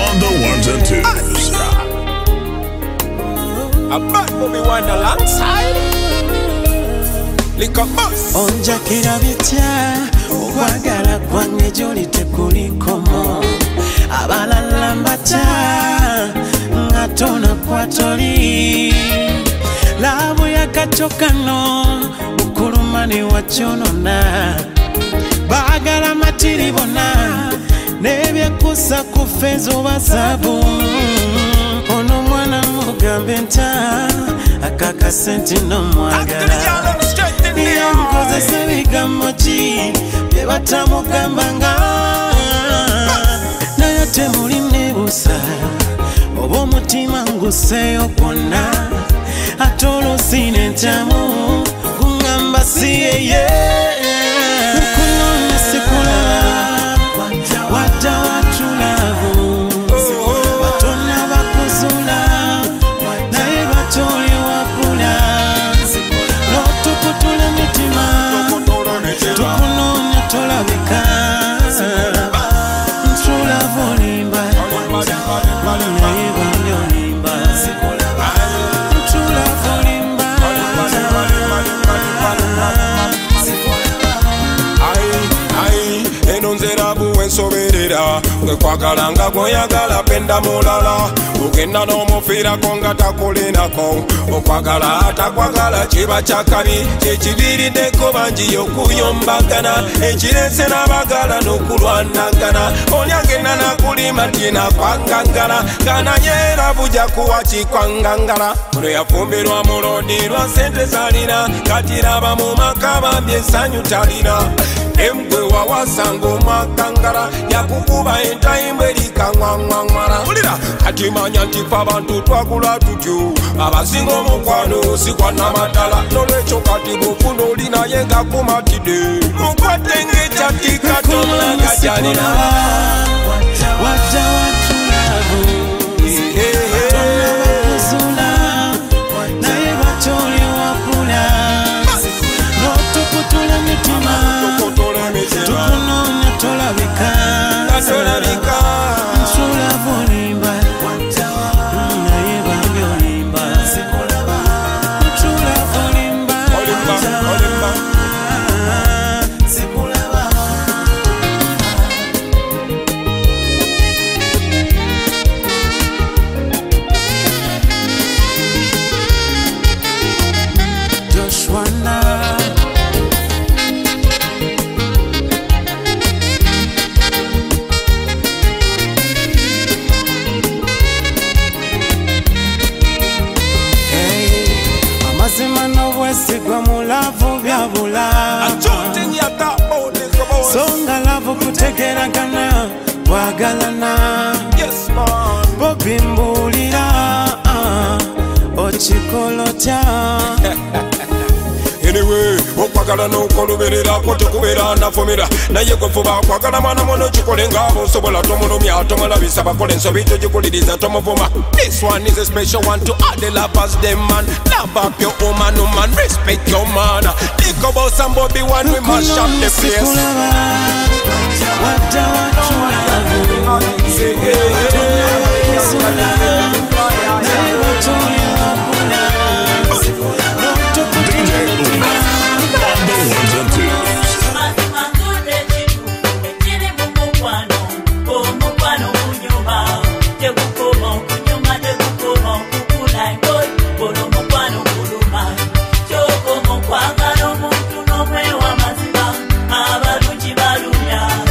on the ones and twos. A bad Bobi Wine alongside Lick up bus. Onja kirabitya okwagala kwange gy'oli tekulikomo abalala mbata nga tona kwatoli laabu yakatokano ukulumani wakyonona baagala matiri bonna n'ebyekusa ku ffeeza oba zaabu ono mwana mugambe nta akakasente n'omwagala yamukozesa ebigambo ki bye batamugambanga naye temuli nebuusa oba omutima nguseeyo gwonna ate oluusi n'entamu kuŋŋamba si yeye mukunoonya sikulaba wadda watulabu batonna bakuzula naye batoli wakula n'otukutula emitima tukunoonya tolabika ntulaba olimba naye bambi olimba ntulaba olimba eno nze rabu wensoberera gwe kwagala nga gwoyagala penda mulala ugenda n'omufiirako nga takulinako okwagala atakwagala kiba kyakabi kyekibiriddeko bangi okuyombagana ekirese n'abagala n'okulwanagana oli agenda nakulima tinakwangangana gananyera buja kuwa kikwangangana ono yafumbirwa mu lodi lwa sente zalina katiraba mu maka bambi essanyu talina emgwe wawasanga omwakangala yakukuba entayimba erikangwangwangwala ulira kati manya nti fe abantu twakula tutyo abasinga omukwano sikwannamatala nolwekyo kati bufuna oli naye gakumatidde mukwate ng'ekyatikatonaga gyalina wadda watulabu batonna bakuzula naye batoli wakula n'otukutula emitima tukunoonya tolabika ntulaba olimba naye bambi olimba ntulaba olimba Joshua sigwa mulavu bya bula songa lavu kutegeragana wagalana Bobi mbulira ochikolotya anyway okwagala n'okolubererako tekubeera nafumira naye gwefuba kwagala mwana muno kikole ng'abo osobola tomulumya tomulabisa bakola ensobi togikuliriza tomuvuma. This one is a special one to all the lovers them man. Love up your woman, woman, respect your man. Think about some Bobi Wine, we must shop the place. Kwagala omuntu n'omwewa mazima abalungi balumya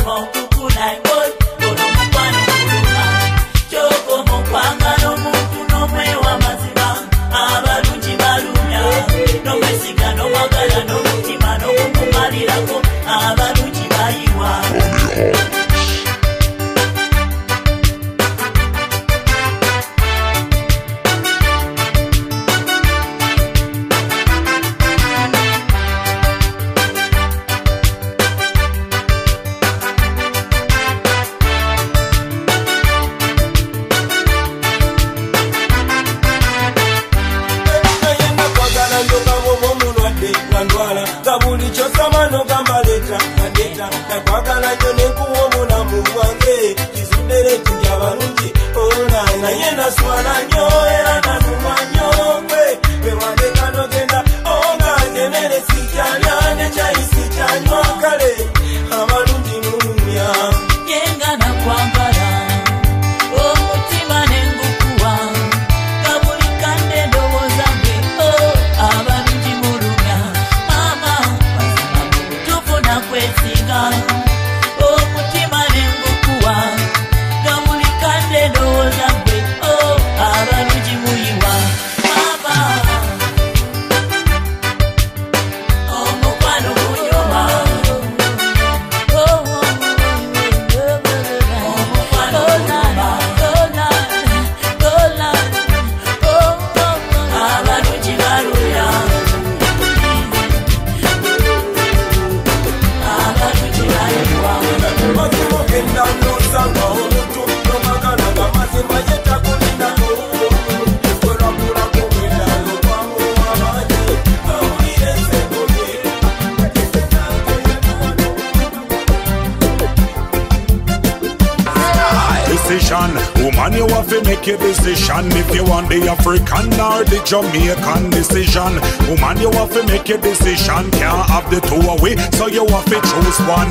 Woman, you have to make a decision if you want the African or the Jamaican decision. Woman, you have to make a decision. Can't have the two away, so you have to choose one.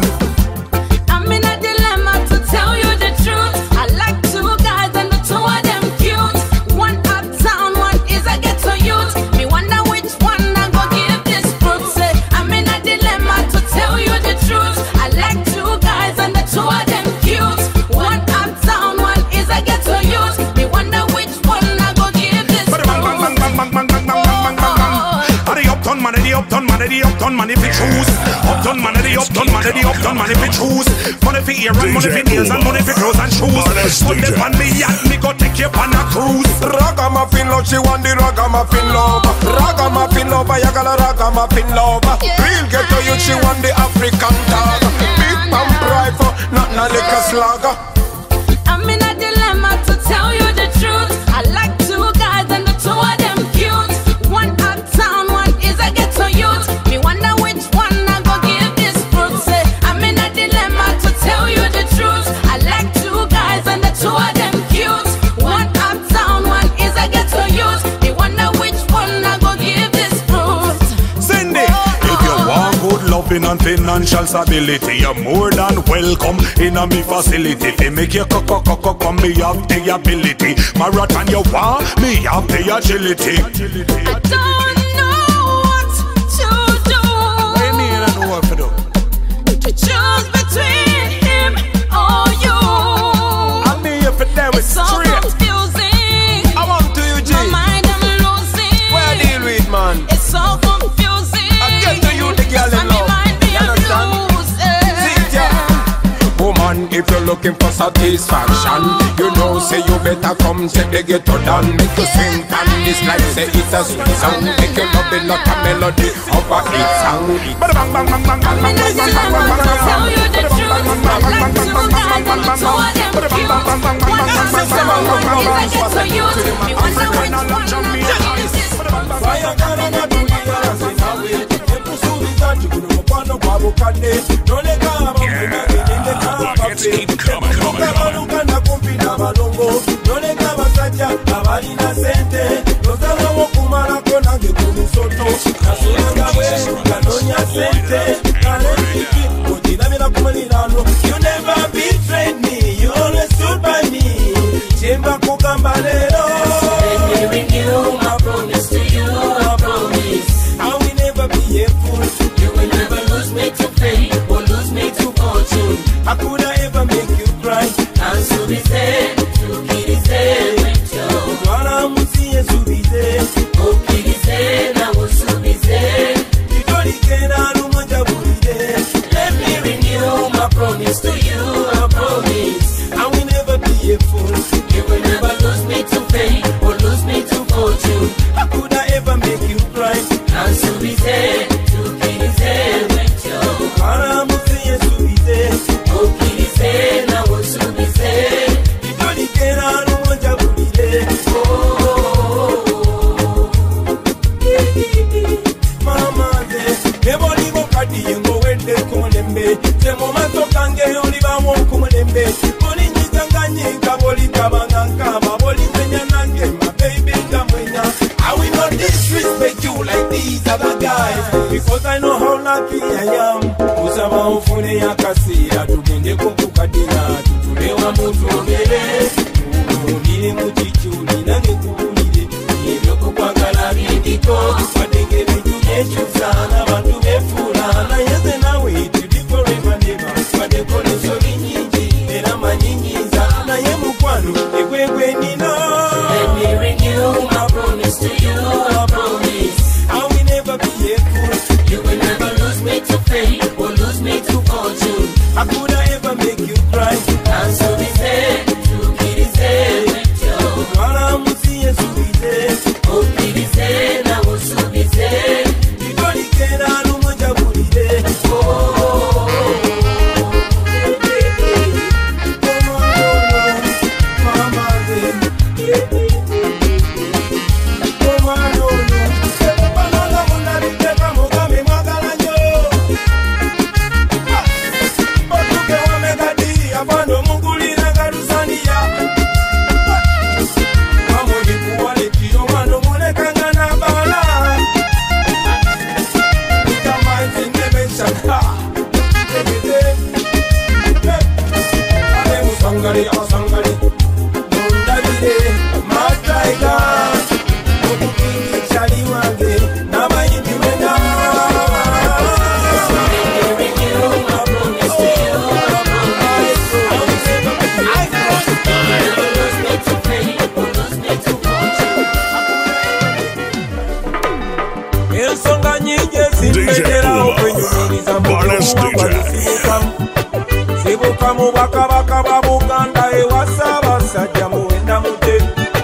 I'm in a dilemma to tell you the truth. I like two guys and the two of them cute. One uptown, one is a ghetto youth. Me wonder which one I go give this fruit. Say, I'm in a dilemma to tell you the truth. I like two guys and the two of them cute. One uptown, one is a ghetto youth. Me wonder which one I go give this fruit. The uptown man, if you choose. Uptown man, the uptown man, if you choose. Money for ear and money for nails and money for clothes and shoes. Sunday pan me yacht, me go take you on a cruise. Ragamuffin love, she want the ragamuffin love. Ragamuffin lover, you got a ragamuffin lover. Real ghetto youth, she want the African dog. Big pump rifle, not a liquor slugger. I'm in a dilemma to tell you the truth. I like two guys and the two of them cute. One uptown, one is a ghetto youth. Me wonder which one I go give this fruit. Say, I'm in a dilemma to tell you the truth. I like two guys and the two of them cute. One uptown, one is a ghetto youth. Me wonder which one I go give this fruit. Cindy, if you want good loving and financial stability, you're more than welcome in a me facility. They make you come, me have the ability. Marathon you want, me have the agility. I don't know what to do. What do you mean I know what to do? To choose between him or you. I'm here for them, it's so straight. confusing. I want to you, G. My mind I'm losing. Where I deal with, man? It's so confusing. I get to you, the girl in love. You understand? Woman, if you're looking for satisfaction, you know, say you better come take the ghetto down. Make you sing and this like say it's a sweet song. Make you love it like a melody of a hit song. I'm in a dilemma to tell you the truth. I like two guys and the two of them cute. One uptown, one is a ghetto youth. Me wonder which one I give this fruit. Fire gonna not do the ass in a way. Epu subizaji kuno mupano kwa bukade. Nole kama Let's keep coming. Uganda kumpina malongo. Nole kama saja abalina sente. Nozala wokumala kona gekulu soto. Kasuranga we kanonya sente. Kalentiki odinamina kumalilano. You never betrayed me. You always stood by me. Chemba kukamba lero. Let me renew my promise to you. I promise I will never be a fool. you will never lose me to fame or lose me to fortune. I could 'cause I know how lucky I am. Kusaba ufune yakasira tugende kukukadira tutule wa muntu ogere ubiri mu kichuli nange kubulire ebyo kukwagala bindiko badengere tuyekyusa n'abantu befuula naye nze nawe tuliforevaneva badekoleso binyingi era manyinyiza naye mukwano ekwekwe nina. Let me renew my promise to you, I promise. I will never be a fool. You will never lose me to fame or lose me to fortune. How could I ever make you cry? And so be said, to be the same with you. Wala musiye subize. Oh, be the same, I will soon be same. Itoli kera numoja bulide. Sibuka mu bakabaka ba Buganda ewasa abasajja muwenda mute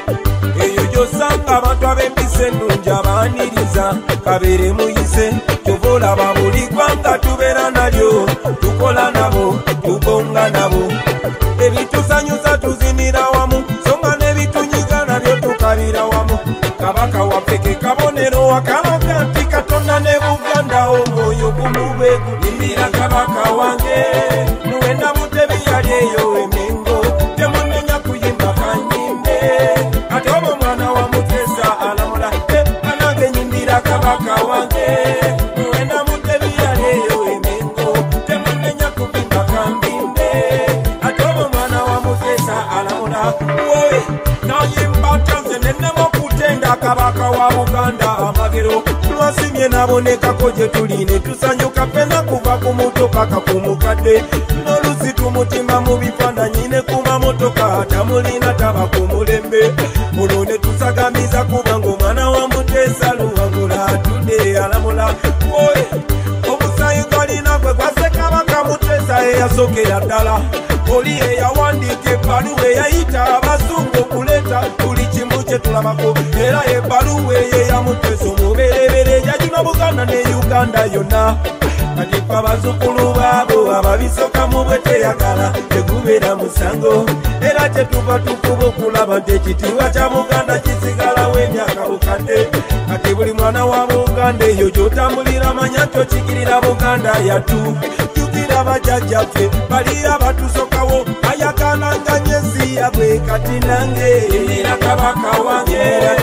eyo gyosanga abantu ab'empisa ennungi abaaniriza kabeere muyise kyova olaba buli ggwanga tubeera nalyo tukola nabo tubonga nabo ebitusanyusa tuzinira wamu so nga n'ebitunyiga nabyo tukabira wamu kabaka waffe ke kabonero akalaga nti Katonda ne Buganda omwoyo gumube gulimira kabaka wange muwenda mutebi yali eyo emengo temunenya kuyimba kanyimbe ate obo mwana wa Mutesa alamula anange nyimbira kabaka wange muwenda mutebi yali eyo emengo temunenya kuyimba kambimbe ate obo mwana wa Mutesa alamula wowe nayimba tanze nenemo kutenda kabaka wa Buganda amagero lwasimye nabonekako gye tuli ne tusanyuka ffenna kuva ku muto paka ku mukadde n'olusi tumutima mu bifaananyi ne ku mamotoka tamulina taba ku mulembe olwo ne tusagamiza kubanga omwana wa Mutesa luwangula atudde alamula oye obusayi galina gwe gwase kabaka Mutesa eyasookera ddala oli eyawandiika ebbaluwa eyayita abazungu okuleeta buli kimu kye tulabako era ebbaluwa eyo ya Mutesa omubereberye yagina Buganda ne Uganda yonna kati ffe abazzukulu baabo ababisoka mu bwe teyagala tegubeera musango era kyetuva tukuba okulaba nti ekitiibwa kya Buganda kisigalawo emyaka bukadde kati buli mwana wa Buganda eyo gy'otambulira manya nti okigirira Buganda yatu jukira bajjajjaffe bali abatusokawo ayagalanga nyezi yabwe kati nange era kabaka wange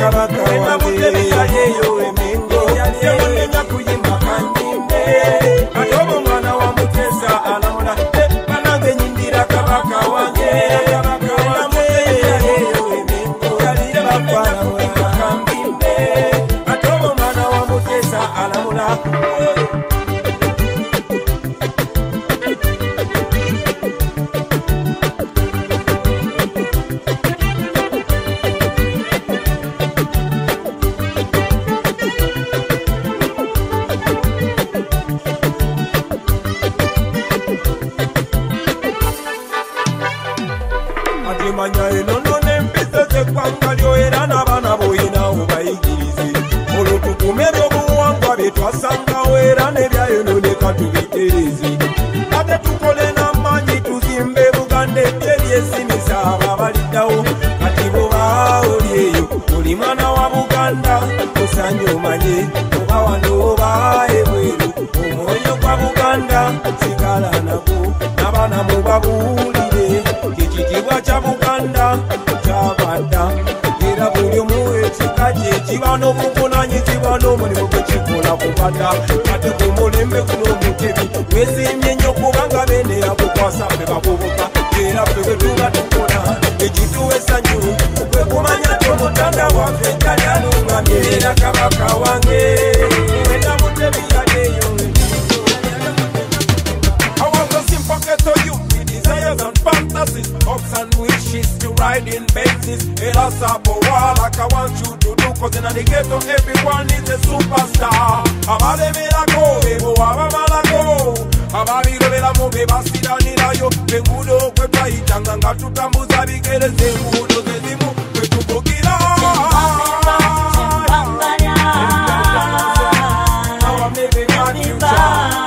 wena mutebi yali eyo emengo temunenya kuyimba kanyimbe ate obo mwana wa Mutesa alamula banange nyimbira kabaka wange wena mutebi yali eyo emengo temunenya kuyimba kambimbe ate obo mwana wa Mutesa alamula manya enono n'empisa z'eggwanga lyo era n'abaana boyina obayigirize olwo tukume ebyobuwangwa bye twasangawo era n'ebyayononeka tubitereze ate tukole n'amaanyi tuzimbe Buganda ebyesimisa abo abaliddawo kati boba oli eyo oli mwana wa Buganda osanye omanye oba wano oba ebweru omwoyo gwa Buganda sigala nagwo n'abaana mubabuulire ekitiibwa kya Buganda kyabadda era buli omu ekika kye kiba n'obuvunanyizibwa n'omulimu gwe kikola kubadda ate fe kuno mutebi wesimye nnyo kubanga bene yakukwasa fe bakubuka era fe bwe tuba tukona ekituwa essanyu kwe kumanya tomutanda waffe talyanungamye era kabaka wange wena mutebi yadeyo I want a simple ghetto youth, desires and fantasies, hopes and wishes to ride in bases. Elas up a wall like I want you to do, cause in the ghetto everyone is a superstar. Amale mirago, ebo amamalago. Amabiro bela mobe basira nirayo. Bengudo kwe praitanga nga tutambuza bigere zengudo zezimu kwe tubukira. Now I'm living my future.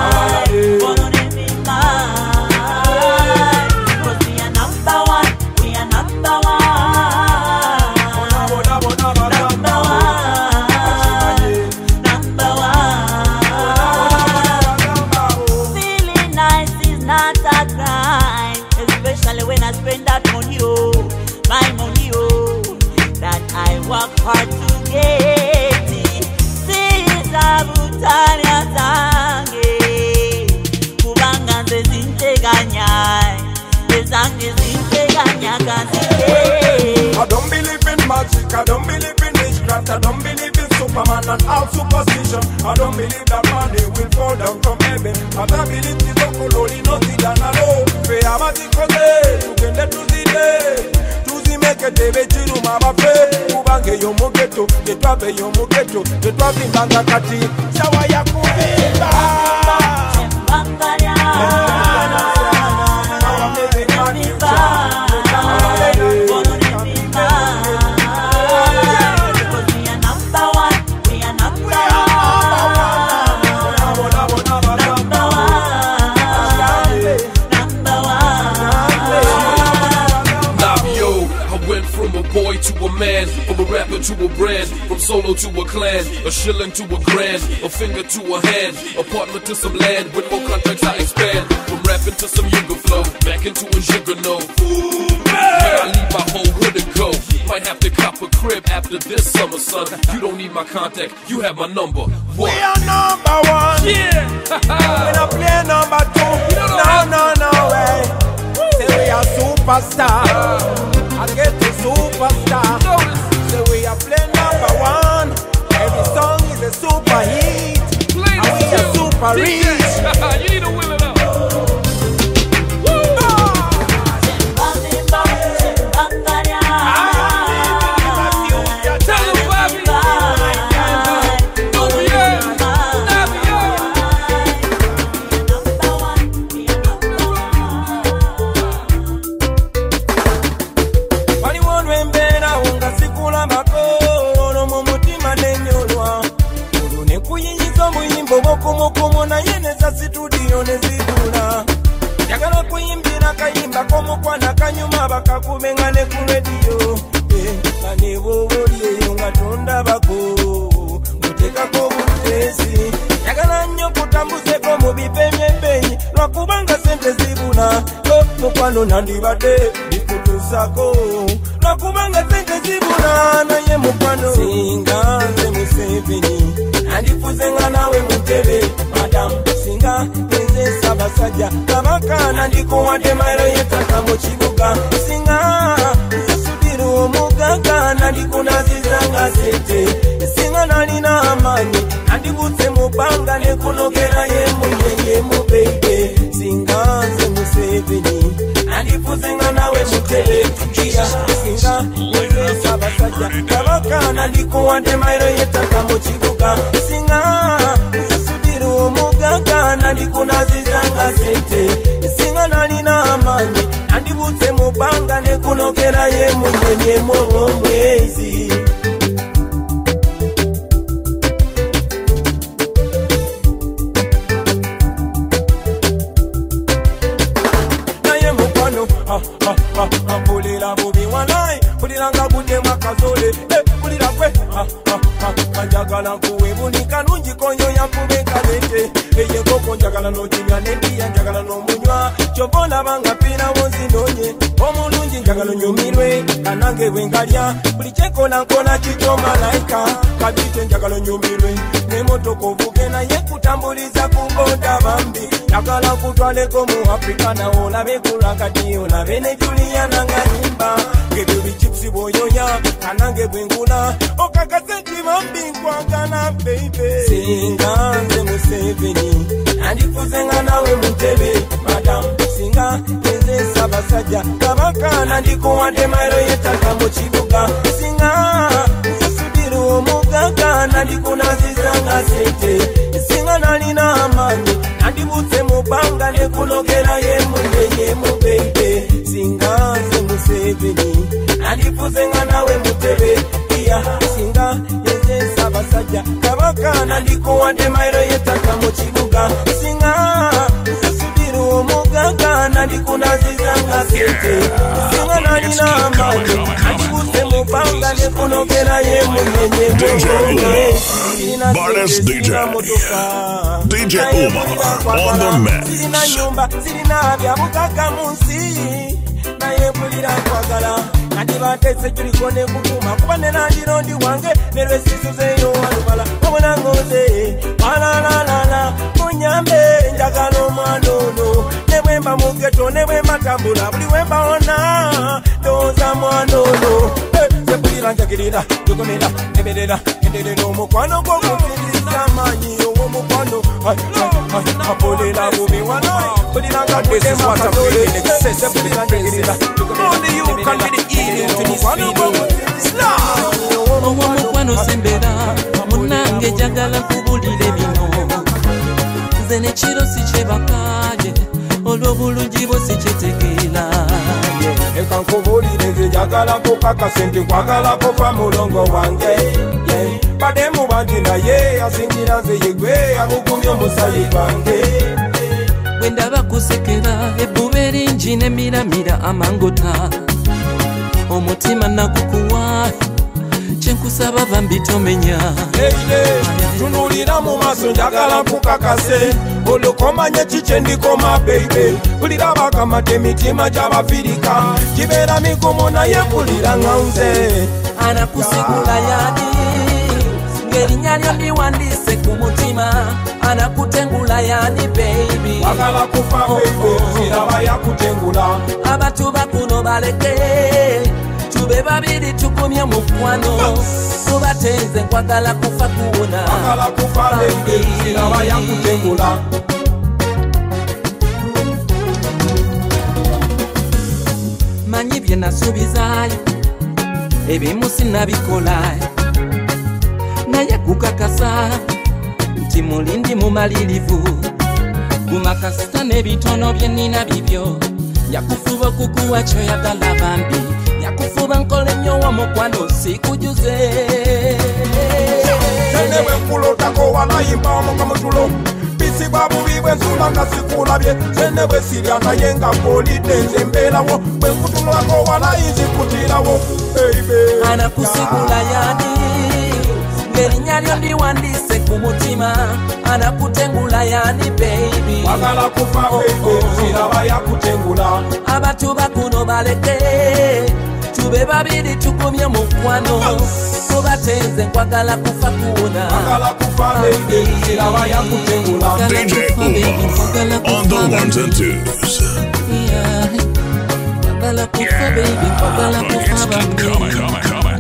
Work hard to get it. Siza butanya zange kubanga nzezinteganya ezange zinteganya kazike. I don't believe in magic, I don't believe in witchcraft, I don't believe in Superman and all superstition. I don't believe that money will fall down from heaven. I don't believe the Kololo no Sidanalo. Fe amatikoze, ugende tuzide. Make debe chiru mama fe kubange yo mugeto tetwabe yo mugeto tetwabimbanga kati sawa ya kubimba Bangaya to a man, from a rapper to a brand, from solo to a clan, a shilling to a grand, a finger to a hand, apartment to some land, with more contracts I expand, from rapping to some Yuga flow, back into a sugar no. Where I leave my whole hood and go, might have to cop a crib after this summer, son. You don't need my contact, you have my number. What? We are number one. Yeah. When I play number two, no way. Say we are superstar. I get the superstar. Say we are playing number one. Every song is a super hit. And we are super rich. You need to wheel it up. Mukumu na yeneza situdio neziduna Yagala kuyimbira kayimba komukwana kanyuma bakakubenga ne ku radio Kane boboliye nga tonda bako Mutekako butesi Yagala nnyo kutambuzeko mu bipemye benyi Lwakubanga sente zibuna Mukwano nandibadde bikutusako Lwakubanga sente zibuna naye mukwano Singa nze Museveni Andifuze nga nawe mutebe Madam Singa nze Sabasajja Kabaka nandikuwadde mayiro y'ettaka mu kibuga Singa nze Subiru omugaga nandikunaziza nga sente Singa nalina amaanyi nandikutse mu bbanga ne kunogera yemu baby Singa nze Museveni Andifuze nga nawe mutebe Singa nze Sabasajja Kabaka nandikuwadde mayiro y'ettaka mu kibuga Singa nze Subiru omugaga nandikunaziza nga sente Singa nalina amaanyi nandibutse mu bbanga ne kunogera yemu omwezi naye mukwano mpulira Bobi Wine mpulira nga buddemu akazole mpulira kwe njagala nkuwe buni kalungi konyo yankube kalete eyekoko njagala n'okinywa n'endiya njagala n'omunywa kyova olabanga mpirawo nzinonye omulungi njagala onyumirwe kanange bwe ngalya buli kyekola nkola kityo malayika kabite njagala onyumirwe n'emmotoka ovuge naye kutambuliza ku boda bambi njagala kutwaleko mu Afrika nawe olabe ku lwakati olabe ne Juliana nga nyimba ebyo bichipusi bw'oyonya kanange bwe ngula okakase nti bambi nkwagala baby singa nze Museveni nandifuze nga nawe Mutebi madam singa nze Ssaabasajja Kabaka nandikuwadde mayiro y'ettaka mu kibuga singa nze Subiru omugaga nandikunaziza nga sente singa nalina amaanyi nandibutse mu bbanga ne kunogera yemu baby singa nze Museveni nandifuze nga nawe Mutebi singa nze Ssaabasajja Kabaka nandikuwadde mayiro y'ettaka mu kibuga singa nze Subiru omugaga nandikunaziza nga sente singa nalina amaanyi nandibutse mu bbanga ne kunogera yemu Baddest DJ Uma on the mix. Sirina nyumba sirina byabugaga mu nsi naye mpulira nkwagala kandi batese kiriko ne kukuma kuba ne nandirondi wange ne lwesisuzeyo walubala wabona ngoze walalalala munyambe njagala omwana ono ne bwemba mu ghetto ne bwemba tambula buli wembawona ndowooza mwana ono sepulira njagirira jogonera neberera enderera omukwano gw'okufiriza amaanyi ow'omukwano apolera bubi wano kuliranga kutemakatole sepulira njagirira only you can be the eating to this video owomukwano sembera munange jagala kubulire bino nze nekiro sikyebakaye olw'obulungi bwo sikitegeera eka nkubulire nze njagala kukakase nti nkwagala kufa mulongo wange badde mubanti naye asingira nze yegwe amukumya omusayi gwange bwe ndaba kusekera ebbuba eringi nemiramira amangota omutima nagukuwa kyenkusaba bambi tomenya tunulira mu maaso njagala kukakase olukomanye kikye ndikoma baby bulira bakamata emitima gy'abafirika gibeera migumu naye mpulira nga nze anakusigula yani ng'erinnya lyo liwandiise ku mutima anakutengula yani baby wagala kufa baby siraba yakutengula abatuba kuno baleke tube babiri tukumye mukwano tubatenze nkwagala kufa kuwona wagala kufa baby siraba yakutengula manyi bye nasuubizaayo ebimu sinnabikolayo naye kukakasa nti mulindi mumalirivu kumakasita n'ebitono bye nnina bibyo njakufuba okukuwa kyoyagala bambi njakufuba nkola ennyo w'omukwano sikujuze senewe nkulotako wanayimba omukamutulo bisibwa bubi bwensula nga sikulabye senewe sirya naye nga mpolidde nze mbeerawo bwe nkutunulako wanayinzikutirawo anakusigula yani ng'erinnya lyo liwandiise ku mutima anakutengula yani baby wagala kufa baby siraba yakutengula abatuba kuno baleke tube babiri tukumye mukwano tubatenze nkwagala kufa kuwona wagala kufa baby siraba yakutengula DJ Uma on the ones and twos. Nkwagala kufa baby nkwagala kufa bambi Coming.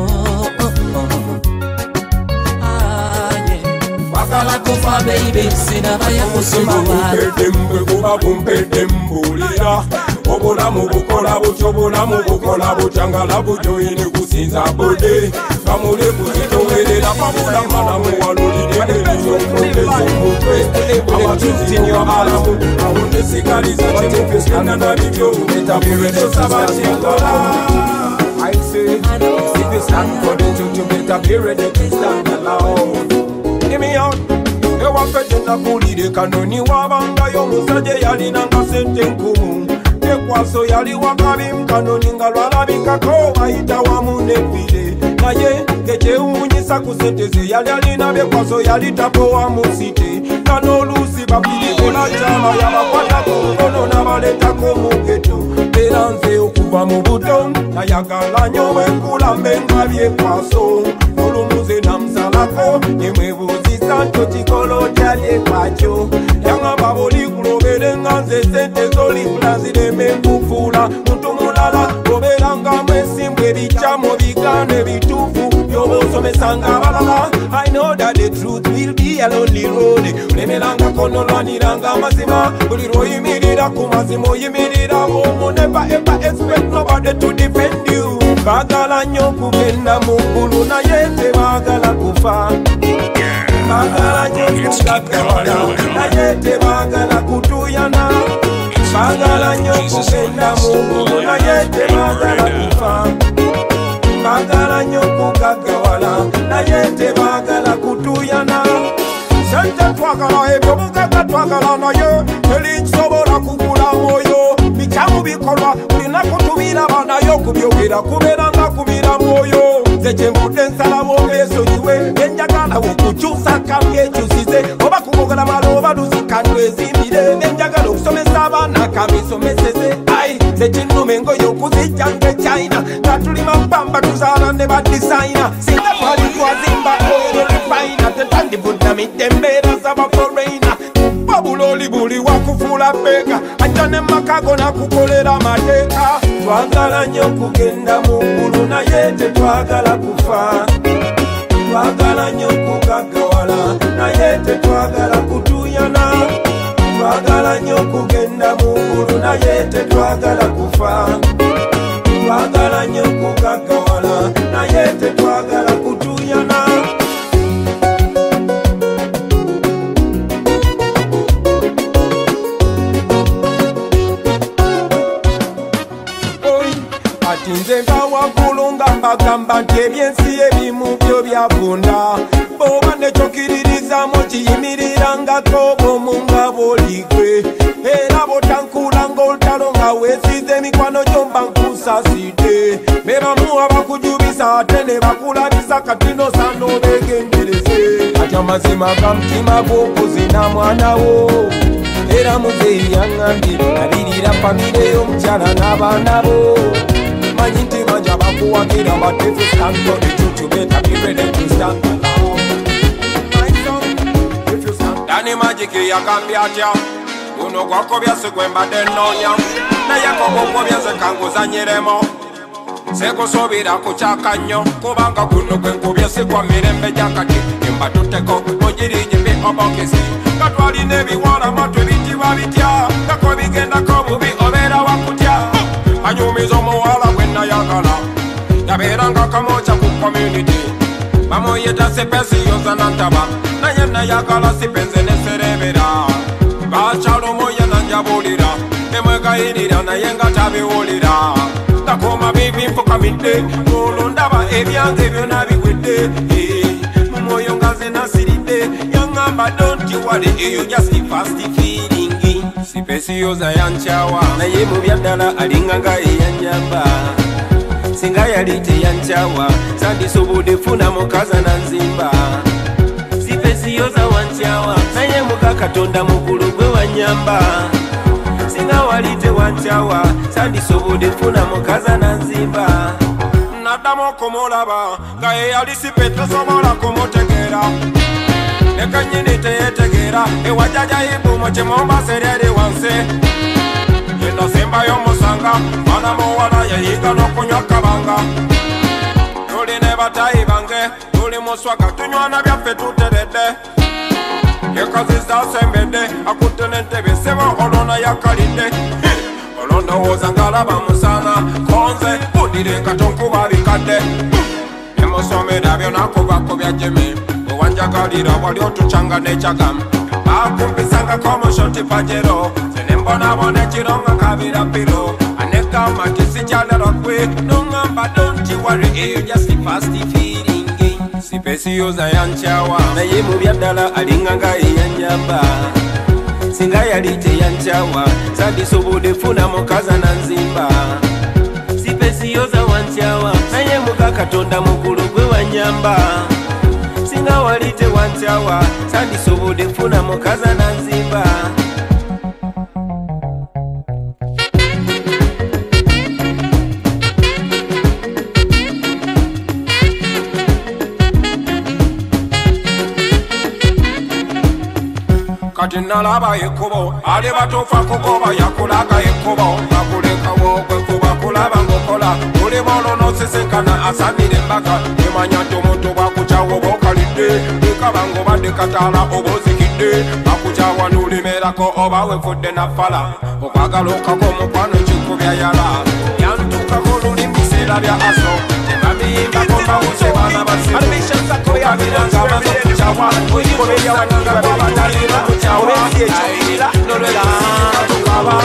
wagala kufa baby siraba yakusigula kuba bumpedde mbulira obulamu bukola butyo obulamu bukola butyangala bujoyine kusinza bode kamule kuzitowerera pabula malamu walulire ebiyomutezo omutwe amatuzinyo alamu awunde sigaliza kyemufeskana na bibyo etaburedesaba kyenkola I say, if you stand for the truth, you better be ready to stand alone. Give me out. Ewafejena kulire kanoni wabangayo omusajja yalinanga sente nkumu ekwaso yali wakabi mukanoni nga lwalabikako ayita wamu nevire naye ngekyewuunyisa ku sente ze yali alina byekwaso yali tapowa mu site nga n'oluusi babirikola kyama yabakwatako mukono n'abaletako mu geto era nze okuva mu buto nayagala nnyo bwenkulambe nga byekwaso olumuze namusalako nemwebuuzisa wanto chikolo chali kwacho yangamba boli kulobere nganze sente zoli kulazire mekufula muntu mulala oberanga mwesimbwe bichamo bigane bitufu yobosomesanga balala. I know that the truth will be a lonely road. Lemelanga kono lwaniranga mazima buli lwoyimirira ku mazima oyimirira omu. Never ever expect nobody to defend you. Bagala nnyo kugenda mu ggulu naye tebagala kufa. Bagala nnyo kugagawala naye tebagala kutuyana. Bagala nnyo kugenda mu ggulu naye tebagala kufa. Bagala nnyo kugagawala naye tebagala kutuyana. Sente twagala ebyo bugagga twagala naye terinsobola kugula mwoyo. Bichamu bikolwa ulina kutubira banayo kubyogera kuberanga kubira mwoyo. Zeche mbude nsala womeso jiwe enjagala wokuchusa kamye chusize oba kugogala maloba lusikandwe zimbire enjagala okusomesa abana kamisomeseze. Ai zeche numengo yokuzijange China katulima mpamba tuzala ne badesigner singa twali twazimba oyo lifaina tetandi budda mitembera zaba foreigner. Babuloli buli wakufula bega ajane makago na kukolera mateka. Twagala nnyo kugenda mu ggulu naye tetwagala kufa. Twagala nnyo kugagawala naye tetwagala kutuyana. Twagala nnyo kugenda mu ggulu naye tetwagala kufa. Twagala nnyo kugagawala naye tetwagala kutuyana. Nze nkawakulunga mbagamba nti ebyensi ebimu byo byavunda. Bw'oba nekyokiririzamu kiyimirirangako bw'omunga bw'oligwe. Era bw'otankulanga olutalo nga weesize emikwano gyo mba nkusaside. Be bamu abakujubisa ate ne bakulabisa kati n'osaana obeegendereze. Kati amazima ga mutima gw'okuzina mwana wo. Era muzeeyi yaŋŋambye alirira famire y'omukyala n'abaana bo. Manyi nti manja bakuwagira but if you stand for the truth you better be ready to stand alone. My son, if you stand. Dani Magiki yakambye atya guno gwakobya segwembadde nnoonya naye akogogobya ze kanguzanyiremo. Sekusuubira kukyaka nnyo kubanga guno gwenkubye si gwa mirembe gyakati emba tutteko mugirigimbi obokisi nga twalina ebiwala matwe bitibwa bitya ngako bigendako bubi obeera wakutya. Anyumiza omuwala gwe nayagala yabeeranga Kamwokya ku community. Bamuyita sipesiyoza nantaba naye nayagala sipenze neserebera. Bakyalo moya nanjabulira nemwegayirira naye nga tabiwulira. Takoma bibi mfukamidde olwo ndaba ebyange byonna biwedde. Mu mwoyo nga ze nasiridde yaŋŋamba don't you worry eyo just fast feeling. Sipesiyoza yankyawa naye mu byaddala alinga nga eyanjamba. Singa yali teyankyawa sandisobodde funa mukaza nanzimba. Sipesiyoza wankyawa naye muka Katonda mukulu gwe wanyamba. Singa wali tewankyawa sandisobodde funa mukaza nanzimba. Naddamu okumulaba nga ye yali sipe tosobola kumutegeera. Nekanyini teyetegeera ewajjaja ibumo kyemumbasereri wansi. Yeno simbayo musanga mwana muwala yayiga n'okunywa kabanga. Tuli ne batayi bange tuli muswaga tunywana byaffe tuteredde. Yekaziza asembedde akutte n'entebe sebo olwona yakalidde. Olwo ndowooza ngalaba musana konze budire katonkuba bikadde. Nemusomera byonakubako bya Jimmy wanjagalira wali otucanga n'ekyagamu. Bakumpisangako omushoti pajero senembonabona ekironga kabira piro. Anegamba nti sikyalala gwe noŋŋamba don't you worry eyo just fast feeling. Sipesiyoza yankyawa naye mu byaddala alinga nga eyanjamba. Singa yali teyankyawa sandisobodde funa mukaza nanzimba. Sipesiyoza wankyawa naye muka Katonda mukulu gwe wanyamba. Singa wali tewankyawa sandisobodde funa mukaza nanzimba. kati nalaba ekkubo ale batuufa kugoba yakulaga ekkubo bakulekawo kwekuba kulaba ngokola oli bono nosesenkana asamira embaga emanya nti omuntu bwakukyawa oba okalidde ekaba ng'obadde kataala oba ozikidde bakukyawa n'olimerako oba wefudde nafala okwagala okako omukwano kikubya yala yantukako luli mubiseera bya aso tebamiyimbako mbawuze baana basibukabiranga amaze okukyawa oyinza babatalira kukyawa nolwekaba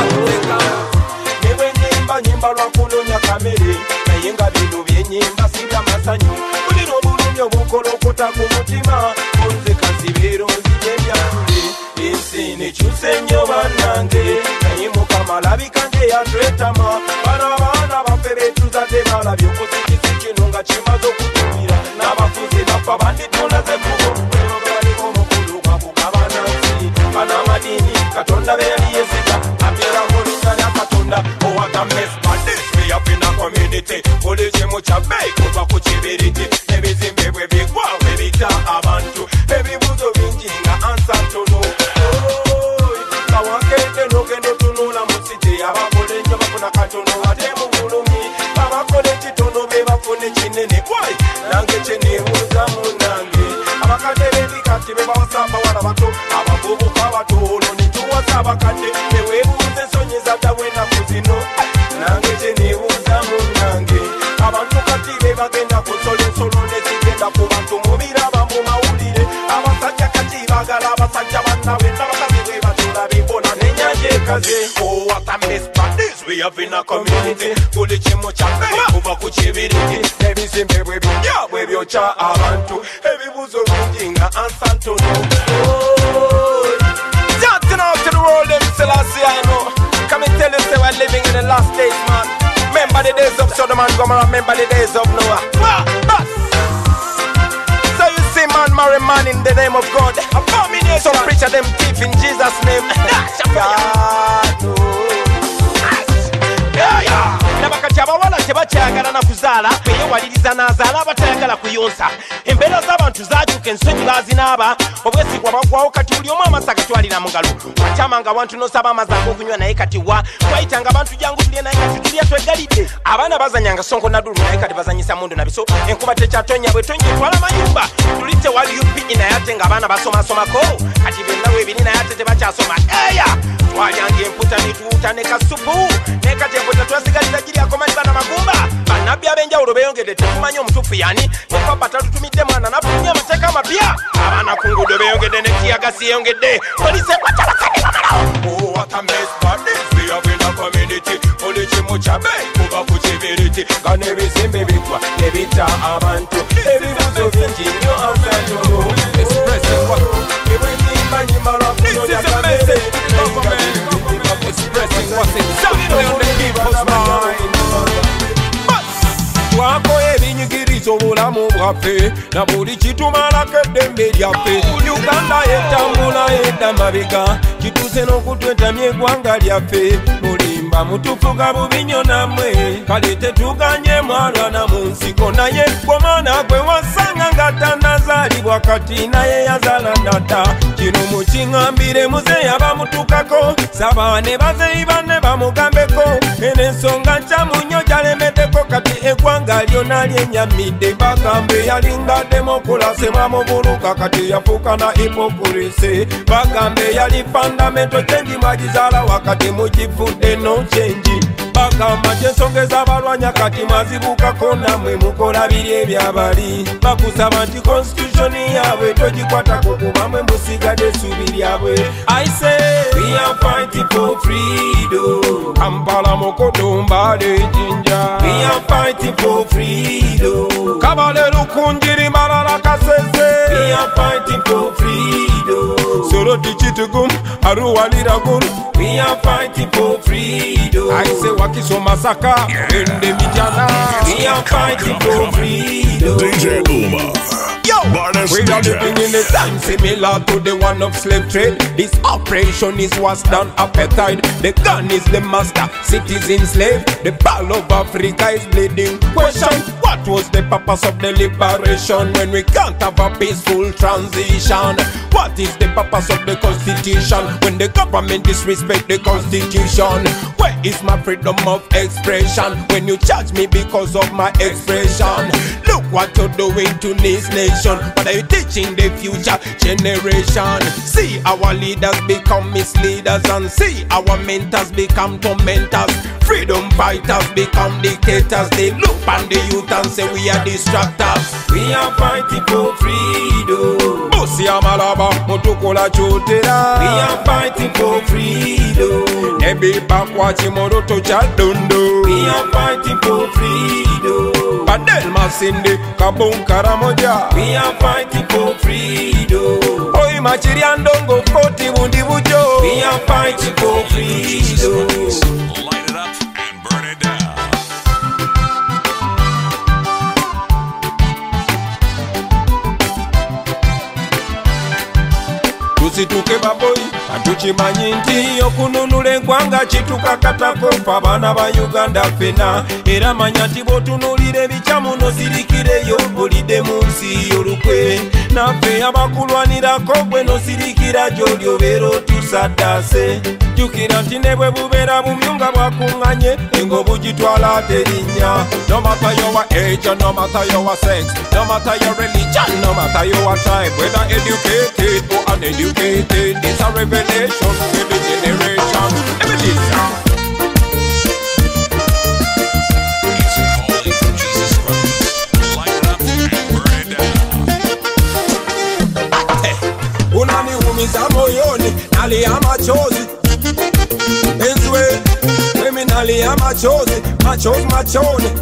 nyimba lwakunonya kamere naye nga bino byenyimba sibya masanyu bulira obulumi obukolokota ku mutima onze kazibeero nzije ebyatule ensi nekyusa ennyo bannange naye mukama alabika nge yatwetama bano abaana baffe betuzadde balabye okuzikisi kino nga kimaze okutumira n'abafuzi baffe banditulaze kubo baliko omukulu gwakugabanansi bano amadini katonda be yali yesiga abeera mu linnya lya katonda owatames badis beyafina community buli kimu kyabbeyi kuva ku kibiriti ebizimbe bwe bigwa bwe bita abantu ebibuzo bingi nga ansa ntono kawakedde nogenda otunula mu siti abakola ennyo bafuna katono ate mu bulumi abakola ekitono be bafuna ekinene wai nange kyeneebuuza munange abakadde b'ebikati be bawasa abawala bato abavubuka batono netuwasa abakadde neweebuuza ensonyi zaddawo ennaku zino nange kyeneebuuza munange abantu kati be bagenda kusola ensolo nezigenda ku bantu mubiraba mu mawulire abasajja kati bagala abasajja bannawe n'abakazi bwe batola bibona n'ennyanja ekaze we have in a community buli kimu kyaffe kuva ku kibiriti ebizimbe bwe bijja bwe byokya abantu ebibuzo bingi nga ansa ntono Dancing out to the world, them Selassie, I know. Come and tell you, say we're living in the last days, man. Remember the days of Sodom and Gomorrah, remember the days of Noah. So you see man marry man in the name of God. Some preacher them thief in Jesus' name. God, no. Nabakati abawala tebakyagala na kuzaala beyewaliriza n'azaala abatayagala kuyonsa embeera z'abantu zaajuka ensonyi baazinaaba obwesigwa bagwawo kati buli omu amasa gatwalira mu ngalo wakyamanga abantu n'osaba amazzi ag'okunywa naye kati wa twayitanga abantu jangu tulye naye kati tulya twegalidde abaana bazanyanga sonko nadulu naye kati bazanyisa mundu nabiso enkuba tekyatonya bwe tonnya etwala amayumba tuli tewali UPE naye ate ng'abaana basomasomako kati benna weebiri naye ate tebakyasoma eya twalyanga emputa netuwuta ne kasupu naye kati emputa twasigalira giri akomanyi bana magumba bannabbi ab'enjawulo beeyongedde tetumanyi omutuufu yani nepapa talutumidde mwana nafunya amateeka amapya abaana ku nguudo beeyongedde ne tiyagasi yeeyongedde polisi ekwattabakadde bamalawo buli kimu kyabbeyi kuva ku kibiriti nga n'ebizimbe bigwa nebita abantu ebibuzo bingi nnyo ansantono ebwenyimba lwakunonya kamere expressing what's exactly on the people's mind. Twakoye ebinyigiriza obulamu bwaffe na buli kitumalako eddembe lyaffe Uganda etambula edda mabega kituuse n'okutwetamya eggwanga lyaffe mulimba mutufuga bubi nnyo nammwe kale tetuganye mwalwana mu nsiko naye gw'omwana gwe wasanga nga tannazaalibwa kati naye yazaala nnadda kino mukiŋŋambire muzeeyi abamutukako saba ne bazeeyi banne bamugambeko eno ensonga nkyamu nnyo gyalemeddeko kati eggwanga lyonna lyenyamidde bagambe yalinga demokulasi bamubuluka kati yafuuka na hipokulisi bagambe yali fundamento kyenji mwagizaala wakati mugifudde no kyenji bagamba kyensongeza abalwanya kati mwazibukako nammwe mukola biri ebyabali bakusaba nti constitution yaabwe togikwatako kuba mwe musigadde essuubi lyabwe I say we are fighting for freedom Kampala Mukodo Mbale Jinja we are fighting for freedom Kabale Lukunjiri Malala Kasese we are fighting for freedom Soroti Chitugum Arua Liragum we are fighting for freedom I say Wakiso Masaka Ende Mijana we are fighting for freedom DJ Uma We are living in a time similar to the one of slave trade. This operation is what's done apartheid. The gun is the master, citizen slave. The ball of Africa is bleeding. Question, what was the purpose of the liberation when we can't have a peaceful transition? What is the purpose of the constitution when the government disrespect the constitution? Where is my freedom of expression when you charge me because of my expression? Look what you're doing to this nation. What are you teaching the future generation? See our leaders become misleaders, and see our mentors become tormentors. Freedom fighters become dictators. They look on the youth and say we are distractors. We are fighting for freedom. Bosi amalaba motokola chotera. We are fighting for freedom. Nebi bakwachi moroto Kyadondo. We are fighting for freedom. Padel masinde kabon karamoja. We are fighting for freedom. Oi machiri andongo koti bundi bujo. We are fighting for freedom. Light it up and burn it down. Tusituke baboyi atuchimanyi nti okununula eggwanga kitukakatako ffe abaana ba Uganda fena. Era manya nti bw'otunuulira ebikyamu nosirikireyo bulidde mu nsi y'olukwe. Naffe abakulwanirako gwe nosirikira gy'oli obeera otusaddaase. Jjukira nti ne bwe bubeera bumyunga bwakuŋŋanye engo bugitwala ate erinnya. No matter your age, no matter your sex, no matter your religion, no matter your tribe, whether educated or uneducated, it's a revelation for the generation. Let me listen. It's a calling from Jesus Christ. Light it up and burn it down. Unaniumiza moyoni, nalia machozi. Enzwe, mimi nalia machozi, machozi machoni.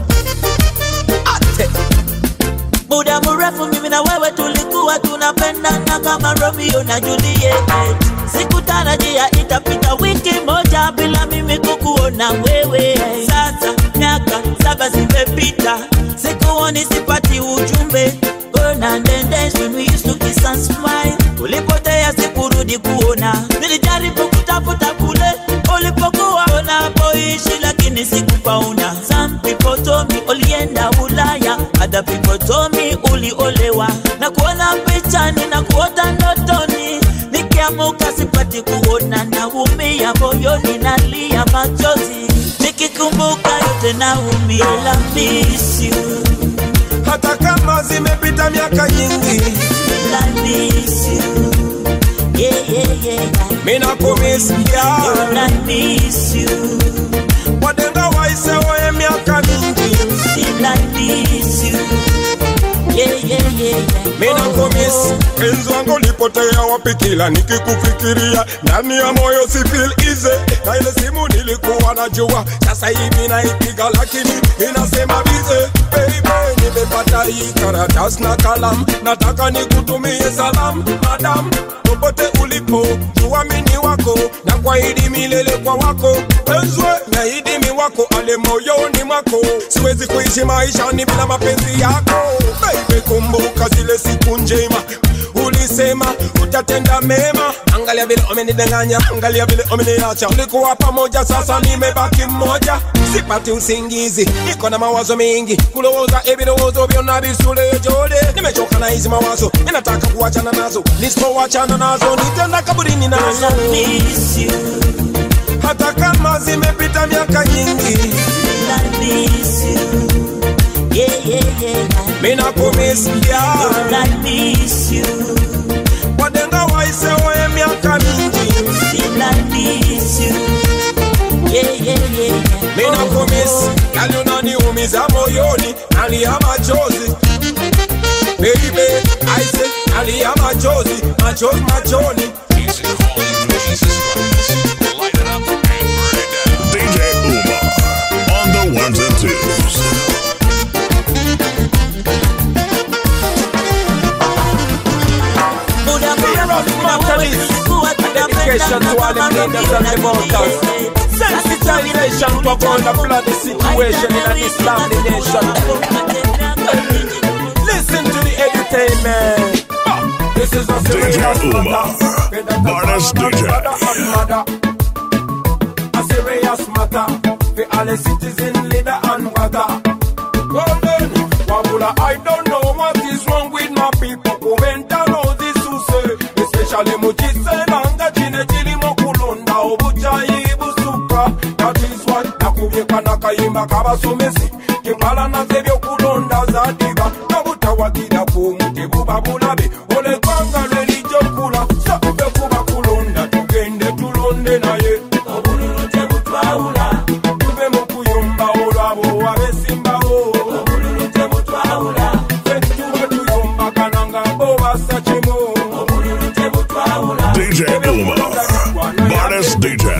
Muda mrefu mimi na wewe tulikuwa tunapendana kama Romeo na Juliet. Sikutarajia itapita wiki moja bila mimi kukuona wewe. Sasa miaka 7 zimepita, sikuoni sipati ujumbe. Burn and dance when we used to kiss and smile. Ulipotea sikurudi kuona. Nilijaribu kutafuta kule ulipokuwa unapoishi lakini sikupaona. Some people told me ulienda Ulaya, other people told me uliolewa. Na kuona pichani na kuota ndotoni, nikiamuka sipati kuona, naumia moyoni nalia machozi. Nikikumbuka yote naumia. I miss you. Hata kama zimepita miaka nyingi, I miss you. Yeah, yeah, yeah. mina kumisi ya. I miss you. Wadenga waise oye miaka mingi, Still I miss you. Yeah, yeah, yeah. mina kumisi. Enzi wangu lipotea wapi kila nikikufikiria. Ndani ya moyo si feel easy. Na ile simu nilikuwa najua, sasa hivi naipiga lakini inasema bize. Baby, nimepata hii karatasi na kalamu, nataka nikutumie salamu madam. Popote ulipo, tuamini wako na kuahidi milele kwa wako. Enzwe, naahidi mi wako ale moyoni mwako. Siwezi kuishi maisha ni bila mapenzi yako. Baby, kumbuka zile siku njema ulisema utatenda mema. Angalia vile umenidanganya, angalia vile umeniacha. Tulikuwa pamoja, sasa nimebaki mmoja. Sipati usingizi, niko na mawazo mengi. Kulowooza ebirowoozo byonna bisule jode. Nimechoka na hizi mawazo, ninataka kuachana nazo. Nisipowachana nazo nitenda kaburini nazo. I miss you. Hata kama zimepita miaka nyingi, I miss you. Yeah, yeah, yeah. mina kumisi ya. I miss you. Wadenga waise oye miaka mingi, Still I miss you. Yeah, yeah, yeah. mina kumisi. Yali unaniumiza moyoni, nalia machozi. Baby, I say nalia machozi, machozi machoni. It's a calling from Jesus Christ. Light it up and burn it down. DJ Uma on the ones and twos. Dedication to all the leaders and the voters. Sensitization to avoid a bloody situation in an Islamic nation. Listen to the entertainment. This is a serious matter. Baddest DJ. A serious matter. For all the citizen, leader and brother. Golden, Wabula, I don't know what is wrong with my people. Kumenta know this to say. Especially Mujise, Nanga, Chine, Chili, Mokulunda, Obuchai, Busupra. That is what Nakubeka Nakayima Kabasumesi. Kimbala na Zebio Kulonda Zadiba. Nabuta Wakida Kumuti Bubabulabi. Ole Kwanga religion kula. Sakube Kuba Kulonda. Tugende Tulonde na ye. Obululu Tebu Twaula. Tube Mokuyumba Olabo Wabesimba o. Obululu Tebu Twaula. Fetuba Tuyumba Kananga Boba Sachimo. Obululu Tebu Twaula. DJ Uma, baddest DJ.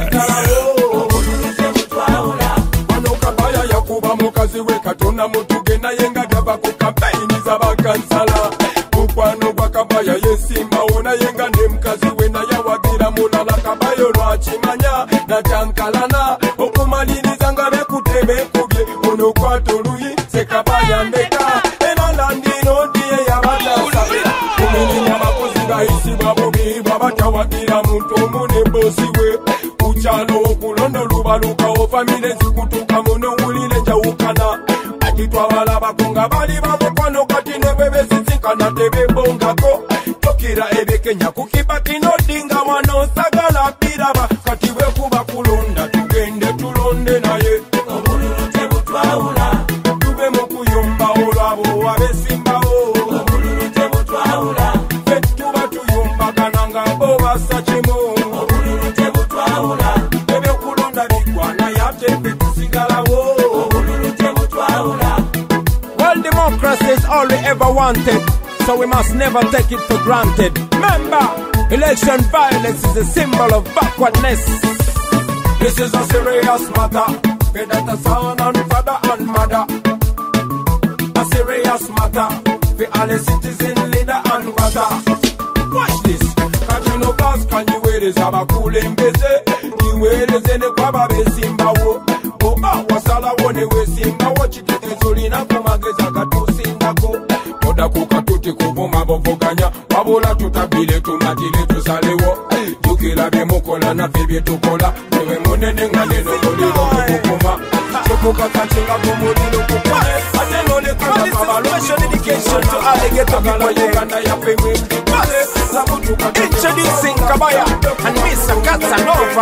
Mukazi we katona mutugena yenga gaba ku campaign z'abakansala mukwano gwa kabaya yesimba ona yenga ne mukazi we na yawagira mulala kabayo lwakimanya natankalana okumaliriza nga bekutebe kubye ono kwatoluyi sekabaya mbeka enalandino ndiye yabatasa kumirinya abakozi bayisibwa bubi babatawagira muntu omune bosi we kukyalo okulondo lubalukawo famire zikutuka muno wulire njawukana atitwabala bakunga bali bamukwano kati ne bwebesisinkana tebebongako tokira ebekenya kukibati nodinga wano sagala biraba kati bwekuba kulonda tugende tulonde naye obululu tebutwawula tube mu kuyumba olwabo wabesimbawo obululu tebutwawula fetuba tuyumbagananga bobasa kimu obululu tebutwawula ebyokulonda bigwana yatepe tusigalawo obululu tebutwawula. Well, democracy is all we ever wanted, so we must never take it for granted. Remember, election violence is a symbol of backwardness. This is a serious matter. Whether son and father and mother. A serious matter. For all the citizen, leader and brother. Watch this. Kajino Bas, can you wear this? Have a cool in busy. You wear this in the Kwaba Simbawo. Oba wasala wone we Simbawo. Chikite Zolina Kumageza Katu Sindako. Oda Kukatuti Kubuma Bovoganya. Wabola tutabile tumatile tusalewo. Jukila bemokola na febe tukola. Wewe monene ngane no molilo kukuma. Chokuka kachinga kumulilo kukuma. Atenole kama special education to all the ghetto people. Introducing Kabaya and Mr. Casanova.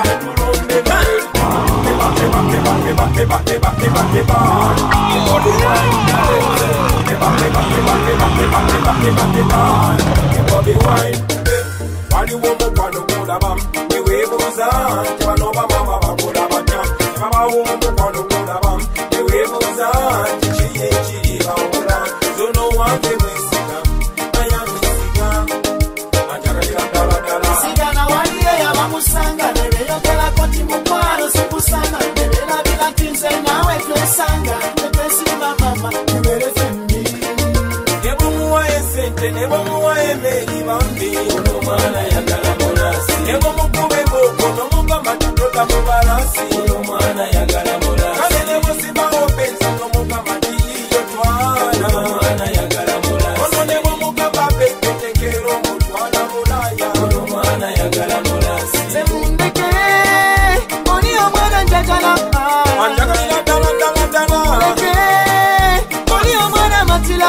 Bobi Wine, wali womo kwano kula bam, ewe buza, kwano mama bakula bata, mama womo kwano kula bam, ewe buza, chiye chiye bakula, zono wake wesika, ayamisika, anjaka dala dala. Sigana waliye ya bamusanga, nebeyo kela koti mukwano sikusanga, nebela bila tinze nawe twesanga, nebesimba mama, nibere fembi. Nebuwa esente, nebuwa emeli bambi, ono mwana yagala molasi. Nebo mukube boko, nomuga matutoka mubalasi, ono mwana yagala molasi. Kale nebo siba openza, nomuga matiliyo twana, ono mwana yagala molasi. Ono nebo muga babeke, tekero mutwana mulaya, ono mwana yagala molasi. Semundeke, oni omwana njagala. Anjagalira dala dala dala. Muleke, oni omwana matila.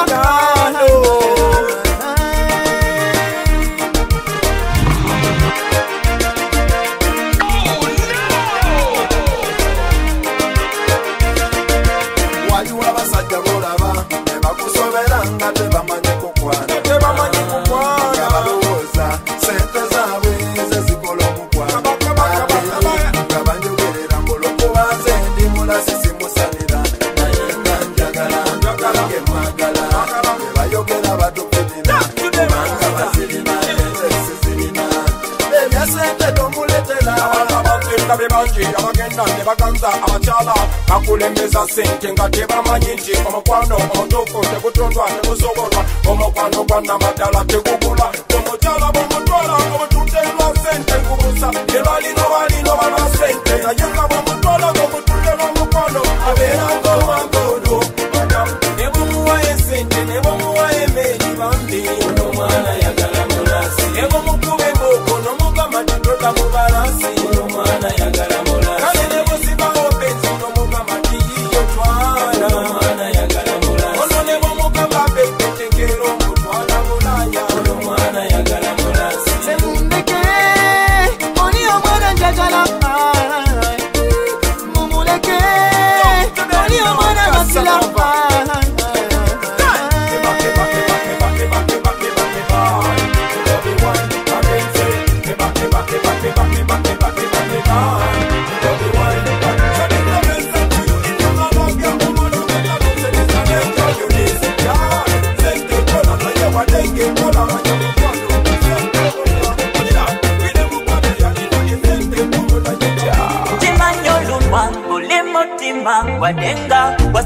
Akulembeza sente nga tebamanyi nti omukwano omutuufu tegutondwa tegusobolwa omukwano gwanna madala tegugula omukyala bwomutwala ng'obututelwa sente ngubusa ebalino balino balwa sente naye nga bwomutwala ng'obututelwa omukwano abeera ng'owangodo ne bumuwa esente ne bumuwa emeeri bambi ono mwana yagala mulasi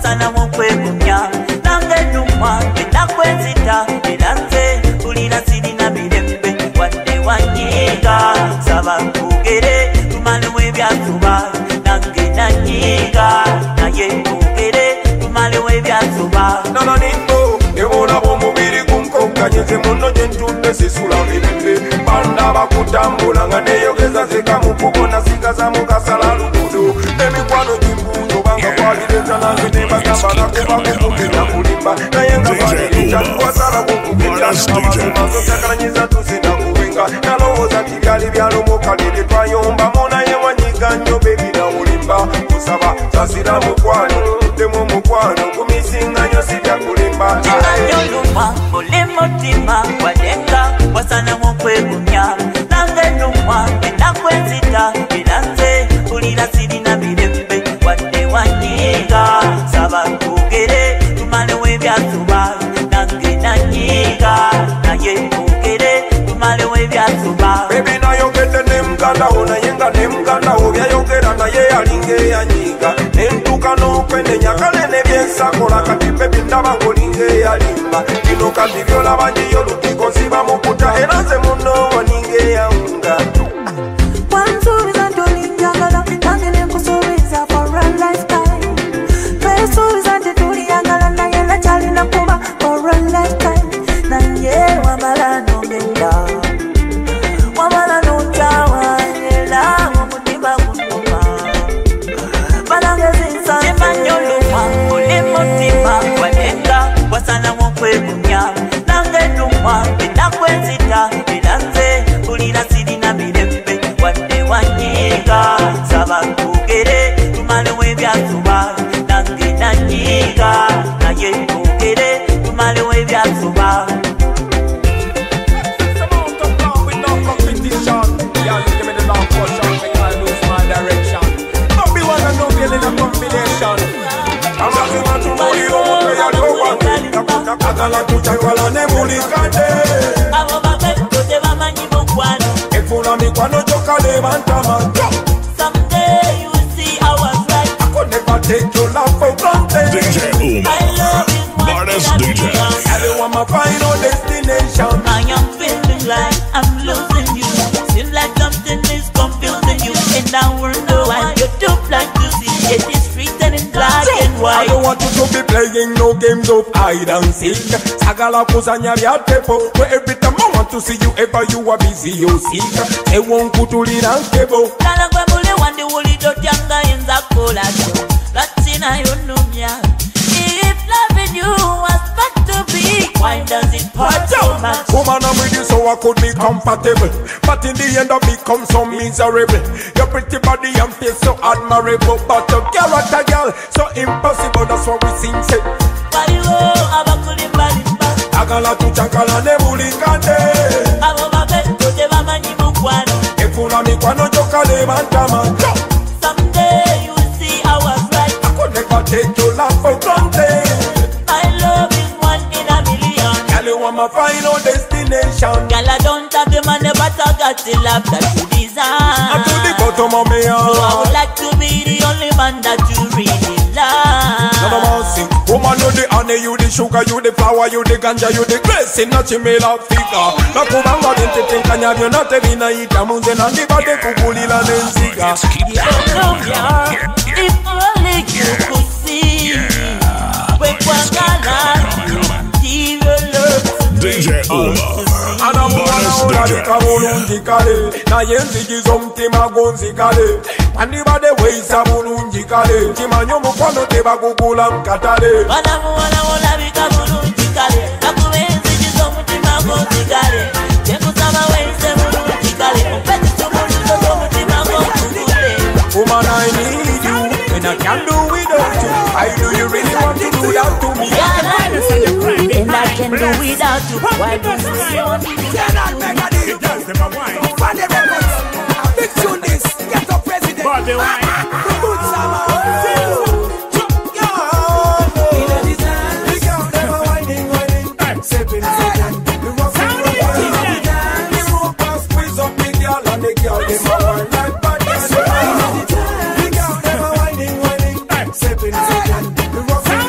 wasana mukwegumya nange numwa enakwenzita eranze kulira sirina mirembe wadde wanyiga saba kugere tumalewo ebyasuba nange nanyiga naye kugere tumalewo ebyasuba nananindo ebolabo omubiri gunkokanyeze muno gyentudde sisula mirembe banda bakutambula nga neyogeza zekamukubona sigaza mukasala lugudo emikwano gimbuzo banga kwalireza nange nebagamba nakubakukugenda kulimba naye nga kwalireza twasala kukugenda amasomaso sakalanyiza tusina kubenga nalowooza nti byali byalomokalire twayombamu naye wanyiga nnyo bebi nawulimba kusaba sasira mukwano demu mukwano kumisinganyo sijja kulimba Nyoluma mulimutima wadenga wasana mukwegumya nange numwa enakwenzita eranze kulira sirina mirembe wadde wanyiga saba kugere tumalewo ebyasuba nange nanyiga naye kugere tumalewo ebyasuba bebi nayogedde nemugandawo naye nga nemugandawo byayogera naye yalinga eyanyiga nentuka n'okwenenya kale nebyensakola kati bebi ndaba ngolinga eyalimba kino kati byolaba njiyo lutiko ziba mukuta era nze muno waninga eyawunga wansuubiza ntolinjagala nange nenkusuubiza for a lifetime twesuubiza nti tuliyagala naye nakyalina kuba for a lifetime naye wamala nogenda wamala notawanyela omutima gunuma banange zinsansemanyolumwa mulimutima wadenga wasana mukwegumya nange numwa enakwenzita eranze kulira sirina mirembe wadde wanyiga saba kugere tumalewo ebyasuba nange nanyiga naye kugere tumalewo ebyasuba Agala tuchakwala ne mulikade abo babeto tebamanyi mukwano efuna mikwano gyokale bantama someday you will see I was right I could never take your love for granted DJ Uma, I love is one baddest thing DJ. I want my final destination I am feeling like I'm losing you seems like something is confusing you and I wonder why you don't like to see it is written in black and I white don't want you to be playing no games of hide and seek Sagala kuzanya bya tepo where every time I want to see you ever you are busy you seek ewunkutulira nkebo Lala gwe muli wandi wuli dotyanga yenza kola kyo Latina yonumya If loving you was meant to be why does it hurt so much? Woman, I'm with you so I could be compatible but in the end I become so miserable your pretty body and face so admirable but your character girl so impossible that's what we sing say Baliwo abakulimba limba Agala tuchakala ne mulikade Abo babeto tebamanyi mukwano efuna mikwano gyokale bantama Someday you will see I was right I could never take your love for granted My love is one in a million Girl, you are my final destination Girl, I don't have the money but I got the love that you deserve I'm to the bottom of me So I heart would like to be the only man that you really love None of us sing. Woman, you the honey, you the sugar, you the flower, you the ganja, you the grace in a chimela fika. Na kubanga dente tenkanya vyo na tevina ita munze na ndibate kukulila nensiga. If only you could see when DJ Uma, baddest Olabika bulungi kale naye nzigiza omutima gonzikale andibadde weeyisa bulungi kale kimanyi omukwano tebagugula mu katale Wanamuwala olabika bulungi kale nakuba enzigiza omutima gonzikale kyekusaba weeyise bulungi kale ompeti tumuluzo gw'omutima gwonkugule Woman, I need you and I can't do without you. Why do you really want to do that to me? And I can do without you. Why do you really want to do that to me? Big tune this, get up president. Bobi Wine. The good summer. Bobi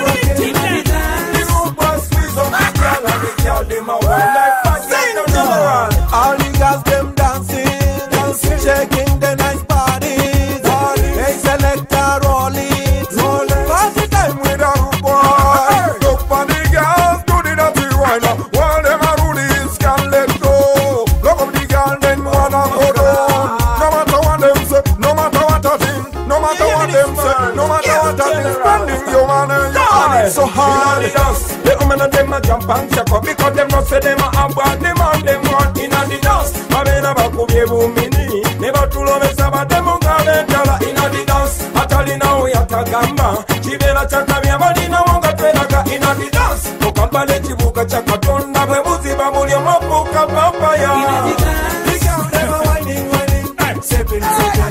so hard. The women of them a jump and check up because them not say them a have what them and them want in the dance. I mean about to be a woman, never to love us about them on Gala in the dance. Atali now we atagamba, Chibela Chakami Amadina Wanga Tenaka in the dance. No Kampala Chibuka Chakatonda, Bebuzi Bamulia Mapuka Papaya. The girl never whining, seven.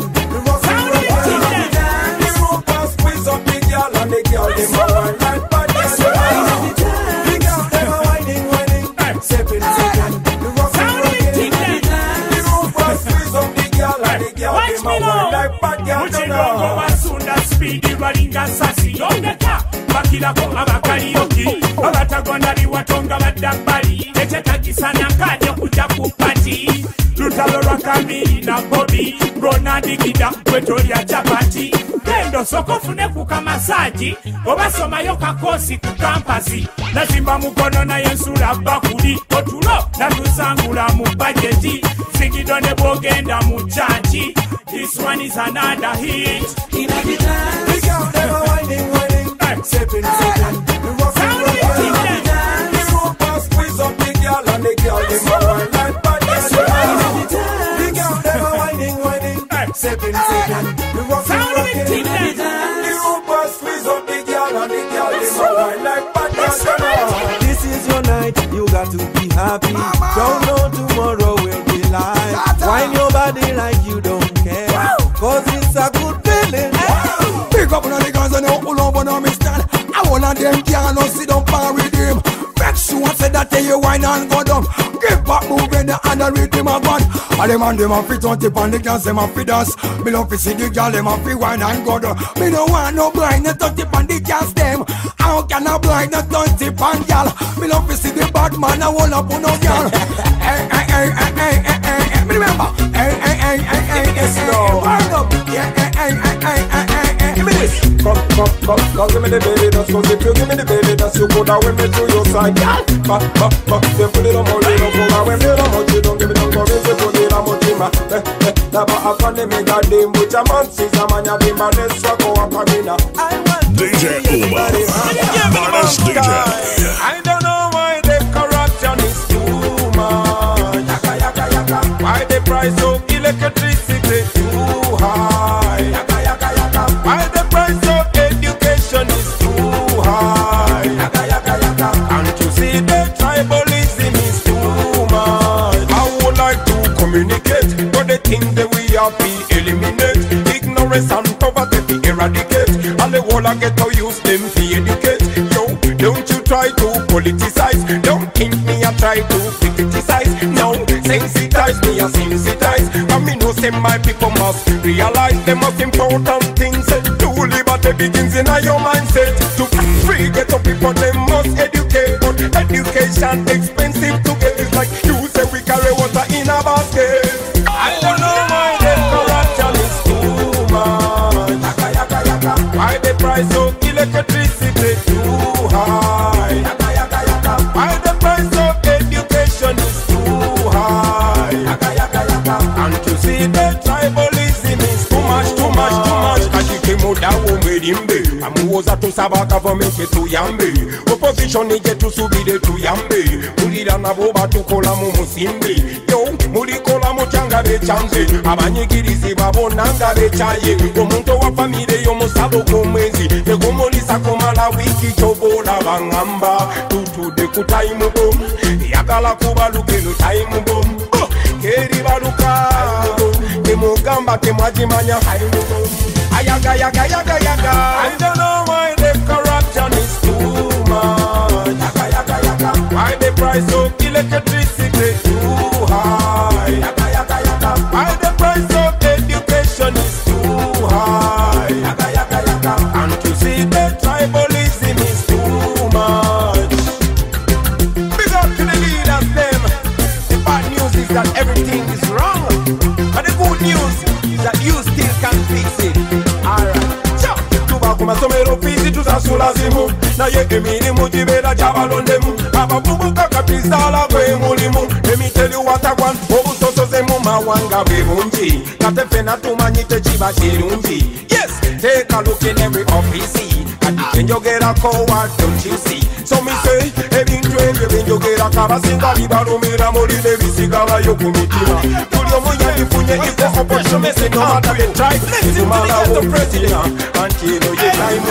And the girl them a wine like bad. The girl them a whining, 7 seconds. The rock and roll. The roof was squeeze up the girl and the girl them a wine like bad. Muchinongo basunda speedy balinga sasi yondeka bakirako abakalioki abatagonda liwatonga badabbali ekyetagisana nkajja kujja ku pati lutalo lwa Kamili na Bobi ngonadigida wetolya chapati endo soko fune kuka masaji obasomayo kakosi ku kampasi nazimba mukono na yensula bakuli otulo natusangula mu bajeti sigidone bogenda mu chachi. This one is another hit. In a guitar, the girl never whining, 7 seconds. The rock and roll. The rope was squeeze up the girl and the girl them a wine like bad. The girl never whining, 7 seconds. The rock and roll. The rope was squeeze up the girl and the girl them a wine like bad. This is your night, you got to be happy. Don't know tomorrow will be live. Wine your body like you don't care. Cause it's a good feeling. Pick up on the guns and pull up on me stand. I wanna them can't no sit down and redeem. Vex you and say that you wine and go down. Give back moving the hand and rhythm of God. All them and them a fit on tip and the girls them a fit dance. Me love to see the girl them a fit wine and go down. Me no want no blind no touch tip and the girls them. How can I blind no touch tip and girl? Me love to see the bad man a hold up on no girl. Hey, me remember. Wind up. Give me this. Come, give me the baby dance. Cause if you give me the baby dance, you put that with me to your side. But, they put it on my little phone. When you don't want you, don't give me no cause you put it on my team. Never have fun, they make a name. But your man sees a man, you be my next rock or a camina. DJ Uma, Baddest DJ. I don't know why the corruption is too much. Why the price of electricity too high? Why the price of education is too high? And you see the tribalism is too much. I would like to communicate, but the thing that we have to eliminate. Ignorance and poverty to eradicate. And the whole I get to use them to educate. Yo, don't you try to politicize. Don't think me I try to criticize. No, sensitize me and sensitize. And me know say my people must realize the most important things. To liberty begins in your mindset. To free get up people they must educate. But education expensive to get. It's like you say we carry water in a basket. I don't know why the corruption is too much. Why the price of electricity too high? Why the price of education is too high? And to see the tribalism is too much. Muda umedimbe amuoza tusaba government yetu yambe opposition yetu subide tu yambe mulira nabo batukola mu musimbe yo mulikola mu cyanga becyanze abanyigirizi babonanga becaye omuntu wa family yo musabo kumwezi negumulisa komala wiki chobola bangamba tutude ku time bomb yakala kubalukelo time bomb keri baluka temugamba temwajimanya Ayaga. I don't know why the corruption is too much. Why the price of electricity too high? Why the price of education is too high? And to see the tribalism is too much. Big up to the leaders them. The bad news is that everything is wrong. But the good news is that you still can fix it. Masomero fizi tuzasula zimu na ye emirimu jibera jabalondemu abavubuka kapizala kwe mulimu let me tell you what I want obusosoze mu mawanga bebungi katefe natumanyite kiba kirungi yes take a look in every office byenjogerako, what don't you see? So me say, ebintu ebyo byenjogerako abasinga bibalumira mulire bisigabayo ku mitima. Buli omu yabifunye equal opportunity, no matter the tribe, tumalawo omutima. Anti eno ye time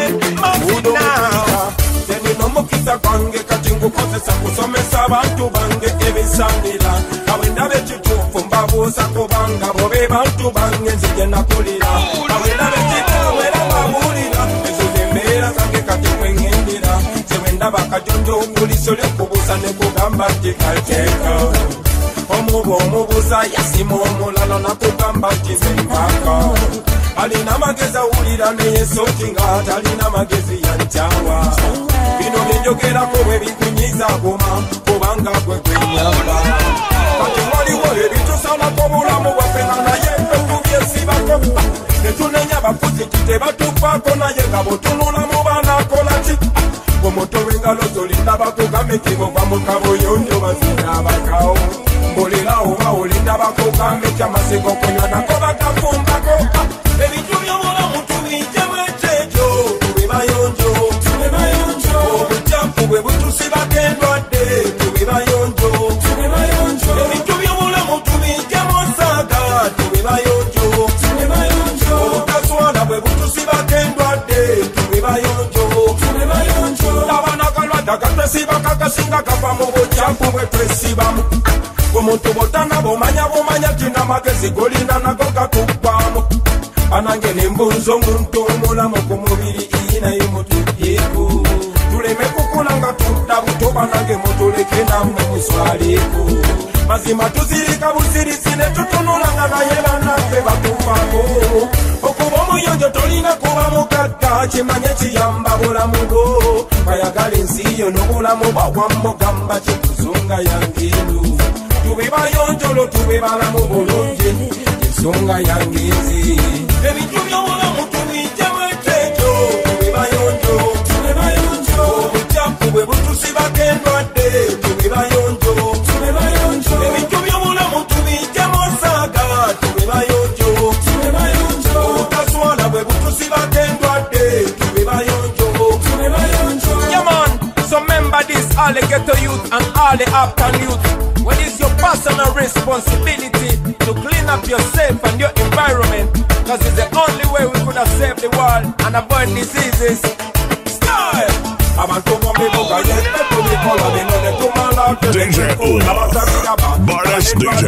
Tenino mukisa kwange kati ngukozesa kusomesa abantu bange ebisanira. Awenda bekituufu mbabuuza kubanga bo be bantu bange nzije nakulira. Awenda bekituufu era mbabuulira ezo zembeera zange kati kwengendera. Zewenda bakajonjo okuliso ly'okubuuza ne kugamba nti kalteeka. Omubu omubuuza yasima omulala nakugamba nti nze mpaaka. Alina magezi awulira naye sooti nga talina magezi yankyawa. Bino byenjogerako bwe bikunyiza goma kubanga gwe gwenyamba. Kati waliwo ebitusalako bulamu bwaffe nga naye ffe tubyesibako. Ne tunenya bafuzi tebatufaako naye nga bwetunula mu baanakola ki? Omuto w'engalo zolinda bakugambe kibova mu kabuyonjo bazina abakawo. Mbolera oba olinda bakugambe kyamasigo kunywa nako bagafumbako. Ebintu by'obulamu tubijjemu ekyejo tube bayonjo. Obujjaku bwe butusibako endwadde tube bayonjo. Ebintu by'obulamu tubijjemu osaaga tube bayonjo. Obutaswala bwe butusibako endwadde tube bayonjo. Abaana kalwadde akatwesiba kakasinga kava mu bujjaku bwe twesibamu. Omuntu bw'otanga bw'omanya tina magezi golinda nago gakuggwamu. Anange nembuuza omuntu omulamu ku mubiri naye mutuddeko. Tuleme kukula nga tudda buto banange mutuleke nammwe muswaleko. Mazima tuzirika busirisi ne tutunula nga naye bannaffe batufaako. Okuba omuyonjo tolina kuba mugagga kimanye kiyamba bulamu bwo. Bayagala ensi yo n'obulamu bwawamugamba kikuzunga yange eno. Tube bayonjolo tube balamu bulungi ensonga yange nzi. Ebintu by'obulamu tubijjemu ekyejo tube bayonjo. Obujjaku bwe butusibako endwadde tube bayonjo. Ebintu by'obulamu tubijjemu osaaga tube bayonjo. Obutaswala bwe butusibako endwadde tube bayonjo. Yeah man, so remember this, all the ghetto youth and all the uptown youth. What is your personal responsibility to clean up yourself and your environment? Because it's the only way we could have saved the world and avoid diseases. Style! DJ Baddest DJ.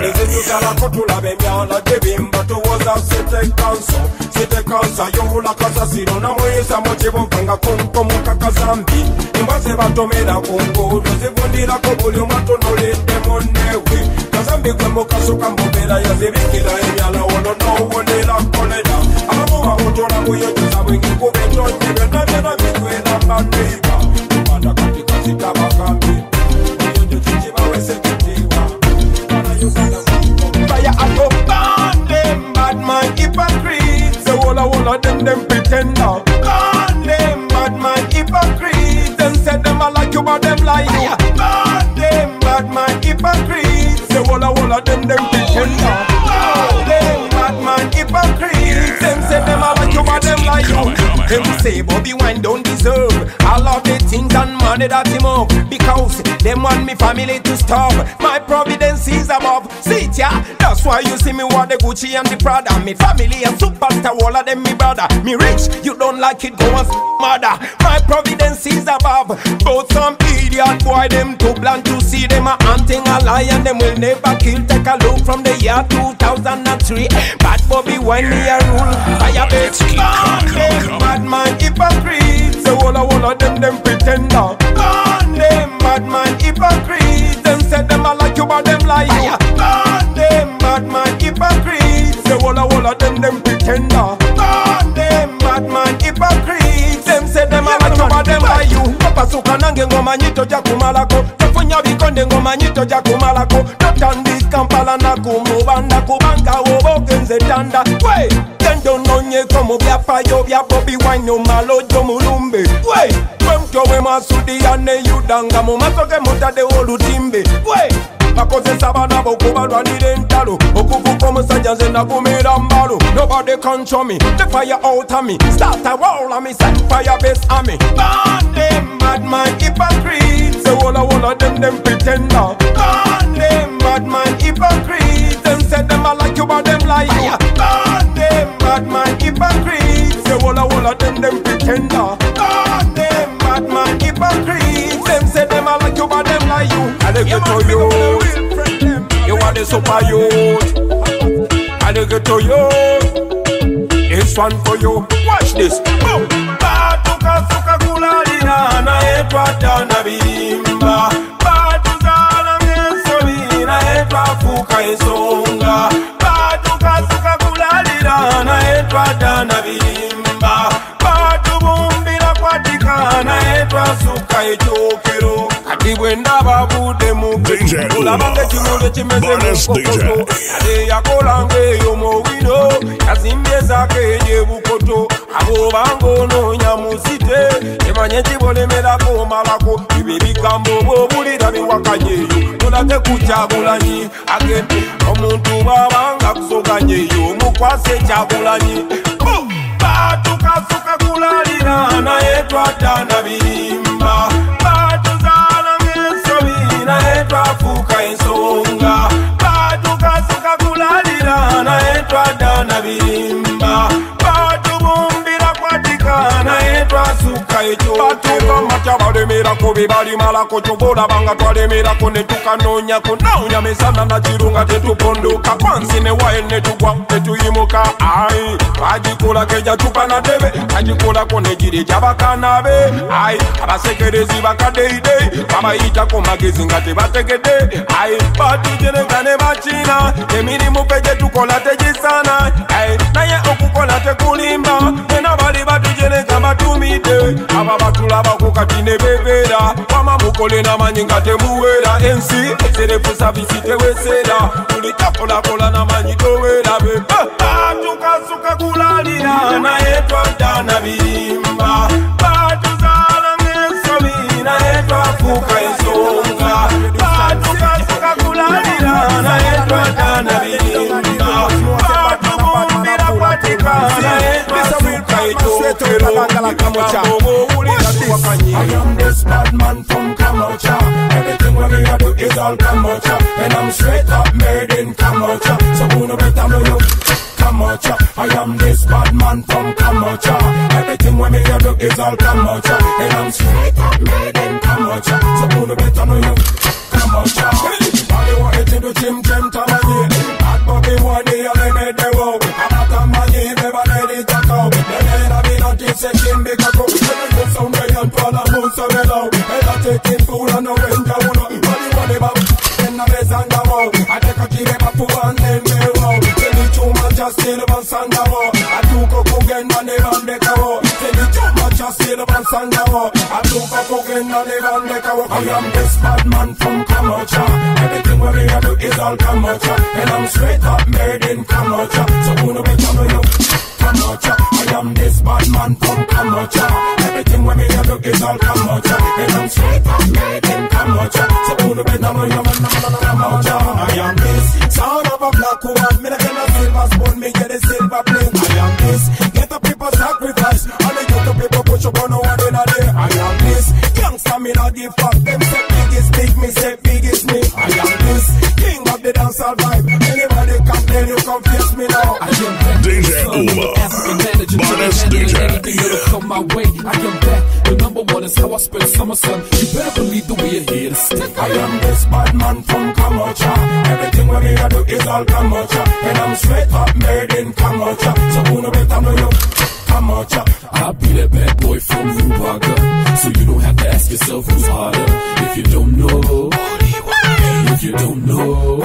Site kansa yohula kasasiro na mwesa mochiboka nga konkomuka kazambi. Imbase batomera kongo dozivundira ko buli mwatonolende monewe. Kazambi kwe mukasuka mbobera yazibikira emyala wono nowonera kolera. Abamuba otona kuyojuza bwingi kubetonye benabena bitwera maneiba. Kumanda katika zitabakambi Uyojo chichiba wese kutiwa Kana yusana Fire up burn them bad man hypocrites. The wall of them pretender. Burn them bad man hypocrites. Them said them all like you but them lie you. Burn them bad man hypocrites. The wall of them pretender. Burn them bad man hypocrites. Them said them all like you but them lie you. Them say Bobi Wine don't deserve all of the things and money that him up. Because them want me family to starve. My providence is above. See it, yeah? That's why you see me wear the Gucci and the Prada. Me family and superstar, all of them me brother. Me rich, you don't like it, go and mother. My providence is above. Both some idiot boy, them too blind to see them a hunting a lion. Them will never kill. Take a look from the year 2003. Bad Bobi Wine me a rule. Fire bitch, burn them bad man hypocrites. The whole of them pretender. Burn them bad man hypocrites. Them said them all like you but them lie you. Burn them bad man hypocrites. The whole of them pretender. Burn them bad man hypocrites. Them said them all like you but them lie you. Papa sukanange ngoma nyito jakumalako. Tafunya bikonde ngoma nyito jakumalako. Totandi Kampala na kumubanda kubanga wobogenze tanda. Wey, tendo nonye komo bya fayo bya Bobi Wine no malo jo mulumbe. Wey, kwemto we masudi ane yudanga mu masoke mutade olutimbe. Wey, bakozesa bana bokubalwanira entalo okuvuka omusajja nze nakumira mbalo. Nobody control me, the fire out of me. Start a roll on me, set fire base on me. Burn them bad man hypocrites. Say all of them pretender. Burn them bad man hypocrites. Them say them a like you but them like you. Burn them bad man hypocrites. Say all of them pretender. Burn them bad man hypocrites. Them say them a like you but them like you. I look to you. You are the super youth. I look to you. This one for you. Watch this. Batuka suka kulalina na etwa dana bimba. Batuzala mensobi na etwa fuka esonga. Batuka suka kulalina na etwa dana bimba. Batubumbira kwatika na etwa suka echokero. Katiwenda babude muke. Ulabange chimule chimeze mukokoto. Ade yakolange yomowino. Yazimbye zake yebukoto. Abo bangono nyamusite. Emanye chibolemera komalako. Ibi bigambo bobulira biwakanyeyo. Mulate ku Kyagulanyi agende. Omuntu babanga kusoganyeyo. Mukwase Kyagulanyi. Batuka suka kulalira na etwa dana birimba. Batuzala mensobi na etwa fuka ensonga. Batuka suka kulalira na etwa dana birimba. Batubumbira kwatika na etwa suka echo. Batuka macha balemera kubi bali malako chobola banga twalemera kone tukanonya kunonya mesana na chirunga tetupondoka kwansi ne waene tugwa tetuyimuka ai bajikola keja chupa na debe bajikola kone jiri jabakana be ai abasekerezi bakadeide babayita ko magezi ngate bategede ai batujene kane bachina emirimu peje tukola tejisana ai naye okukola tekulimba ena bali batujene kama tumide aba batula bakukatine bebera wama mukole na manyinga temuwera ensi serefu sabisite wesera tulitakola kola na manyitowera be tukasuka kulalira na etwa dana bimba batuzala mensobi na etwa fuka esonga tukasuka kulalira na etwa dana bimba batubumbira kwatika na etwa fuka esonga. I am this bad man from Kamwokya. Everything what me a do is all Kamwokya. And I'm straight up made in Kamwokya. So who no better know you? Kamwokya. I am this bad man from Kamwokya. Everything what me a do is all Kamwokya. And I'm straight up made in Kamwokya. So who no better know you? Kamwokya. All you want to do chim tamani. Bad Bobi Wine they made the wow. I'm not a money never let it go. They never be nothing saying because sound way and twala moves of it out. And I take in food and no range of one. What about in the best and the wall? I take a key up to one name me wow. Tell me too much I still one and the wall. I took a cocaine and they run the cow. Tell me too much I still one and the wall. I took a cocaine and they run the cow. I am this bad man from Kamwokya. Everything what me I do is all Kamwokya. And I'm straight up made in Kamwokya. So who no better know you? Kamwokya. I am this bad man from Kamwokya. Everything when me a do is all Kamwokya. And I'm straight up made in Kamwokya. So who the better know you man Kamwokya. I am this sound of a black woman. Me not get a silver spoon, me get a silver plate. I am this get the people sacrifice. All the young people push up on one in a day. I am this youngster me not give fuck. Them say biggest big, me say biggest me. I am this king of the dancehall vibe. Anybody complain, you confuse me now. I am DJ Uma, baddest DJ. Anything that'll come my way, I am back. The number one is how I spend summer sun. You better believe that we are here to stay. I am this bad man from Kamwokya. Everything what me I do is all Kamwokya. And I'm straight up made in Kamwokya. So who no better know you? Kamwokya. I'll be that bad boy from Rubaga. So you don't have to ask yourself who's harder. If you don't know, if you don't know,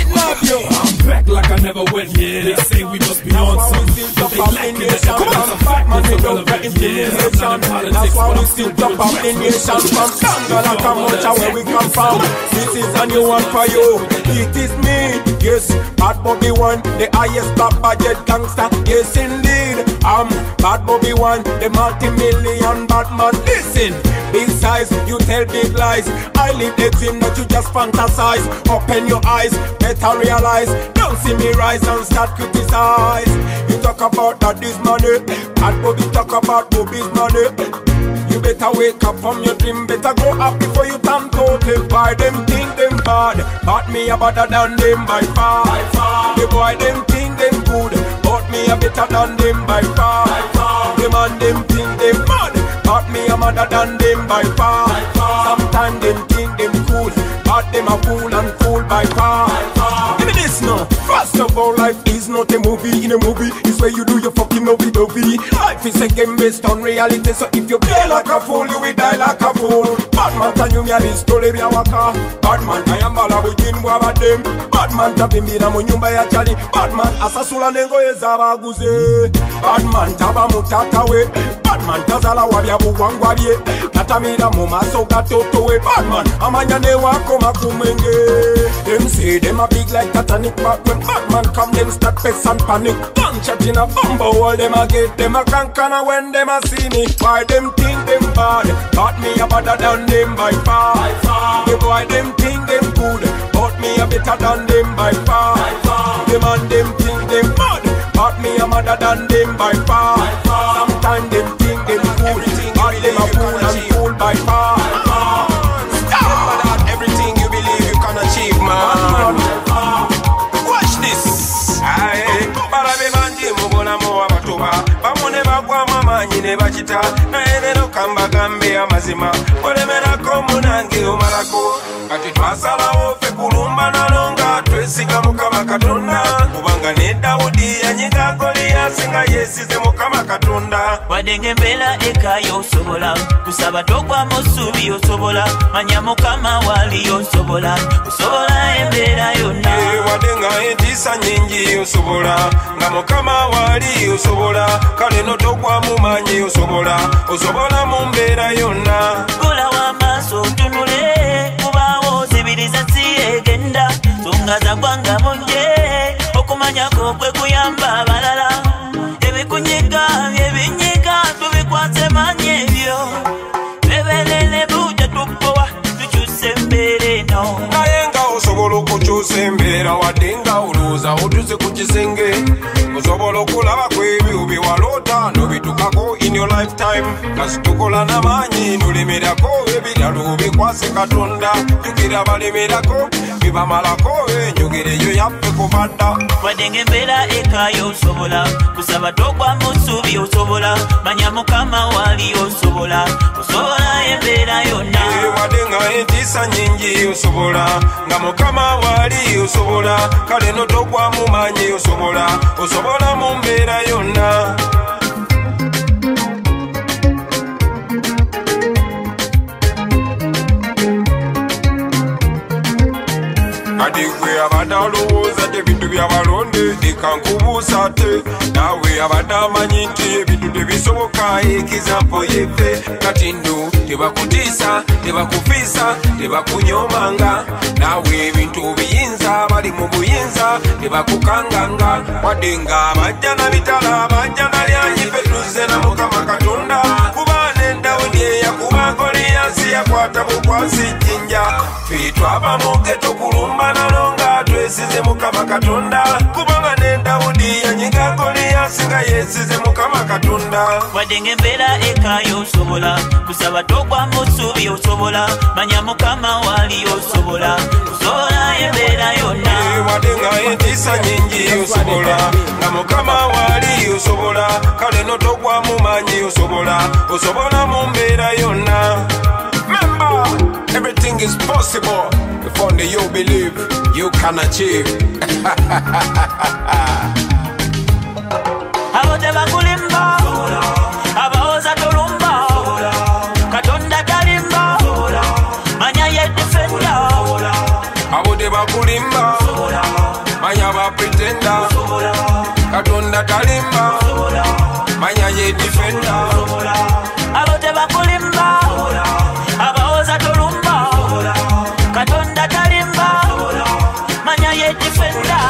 I'm back like I never went. Yeah, they say we must be on something, but they lacking the evidence of fact that's irrelevant. Yeah, I'm not in politics, that's why but we I'm still still top doing up the nation from Uganda, Kamwokya, where we come from. This is a new one for you. It is me, yes, Bad Bobi Wine, the highest top budget gangster. Yes, indeed, I'm Bad Bobi Wine, the multi-million Batman. Listen, big size, you tell big lies. I live the dream that you just fantasize. rise. Open your eyes, better realize. Don't see me rise and start criticize. You talk about that this money, and Bobi talk about Bobi's money. You better wake up from your dream, better go up before you turn total. Why them think them bad, but me a better than them by far. The boy them think them good, but me a better than them by far. The man them think them mad, but me a madder than them by far. Sometimes them think them cool, but them a fool and fool by far. Give me this now. First of all, life is not a movie. In a movie is where you do your fucking lovey-dovey. Life is a game based on reality, so if you play like a fool, you will die like a fool. Badman can you me a story me a waka. Badman I am bala within waba dem. Badman tabimbira mu nyumba ya chali. Badman asasula nengo ezabaguze. Badman taba mutata we. Badman tazala wabya buwangwabye. Tatamira mu maso gatoto we. Badman amanya ne wako makumenge. Them say them a big like Titanic, but when Batman come them start face and panic. Gunshot in a bumble, all them a get them a kankana when them a see me. Why them think them bad, but me a better than them by far. The boy them think them good, but me a better than them by far. The man them think them bad, but me a madder than them by far. Sometimes them think them good, but them a fool and fool by far. Remember that everything you believe you can achieve, man. Watch this. Aye, barabe banji mubona mo abatoba. Bamone bagwa mama nyine bakita. Na elero kamba gambe amazima. Olemera ko munange omalako. Kati twasala ofe kulumba nalonga twesiga mukama katonda. Kubanga ne Daudi yanyiga Goliath singa yesize mukama katonda. Wadenge mbela eka yosobola. Kusaba tokwa musubi yosobola. Manya mukama wali yosobola. Usobola embera yonna. Wadenga entisa nyingi yosobola. Nga mukama wali yosobola. Kale no tokwa mumanyi yosobola. Osobola mu mbeera yonna. Gula wa maso tunule. Kubawo zibiriza siegenda. Tungaza kwanga munje. Okumanya kokwe kuyamba abalala. Ebikunyega ebinyiga tubikwase manye byo. Bebelele buja tupowa tukyuse mbere no. Nayenga osobola okukyusa embeera waddenga olowooza otuuse ku kisenge. Osobola okulaba kw'ebyo bye waloota n'obitukako in your lifetime. Kasi tukola n'amaanyi nulemerako ebirala obikwase Katonda. Jukira balemerako bibamalako enjogera eyo yaffe kubadda. Wadenge embeera eka yosobola. Kusaba tokwa musubi osobola. Manya mukama wali osobola. Osobola embeera yonna. Wadenga entiisa nyingi osobola. Nga mukama wali osobola. Kale no tokwa mumanyi osobola. Osobola mu mbeera yonna. Kadi gwe abadde alowooza ebintu byabalonde ekankubuusa ate. Naawe abadde amanyi nti ebintu tebisoboka ekizampo yeffe. Kati nno tebakutiisa, tebakufiisa, tebakunyomanga. Naawe ebintu biyinza bali mu buyinza tebakukanganga. Wadde nga abajja na bitala abajja na lyanyi ffe tuzze na mukama Katonda. Kuba ne Dawudi eyakuba Goliath yakwata bukwasi jjinja. Ffe twava mu ghetto kulumba nalonga twesize mukama Katonda. Kubanga ne Dawudi yanyiga Goliath nga yesize mukama Katonda. Wadenge embeera eka yosobola. Kusaba tokwa musubi osobola. Manya mukama wali osobola. Osobola embeera yonna. Wadenga entiisa nyingi osobola. Nga mukama wali osobola. Kale no tokwa mumanyi osobola. Osobola mu mbeera yonna. Remember, everything is possible. If only you believe, you can achieve. Abo tebakulimba, abawoza tolumba. Katonda talimba, manya ye defender. Abo tebakulimba, manya ba pretender. Katonda talimba, manya ye defender. Abo tebakulimba, abawoza tolumba. Katonda talimba, manya ye defender.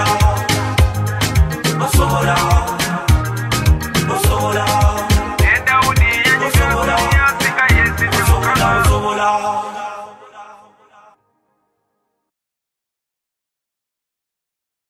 Osobola, osobola. Osobola, osobola.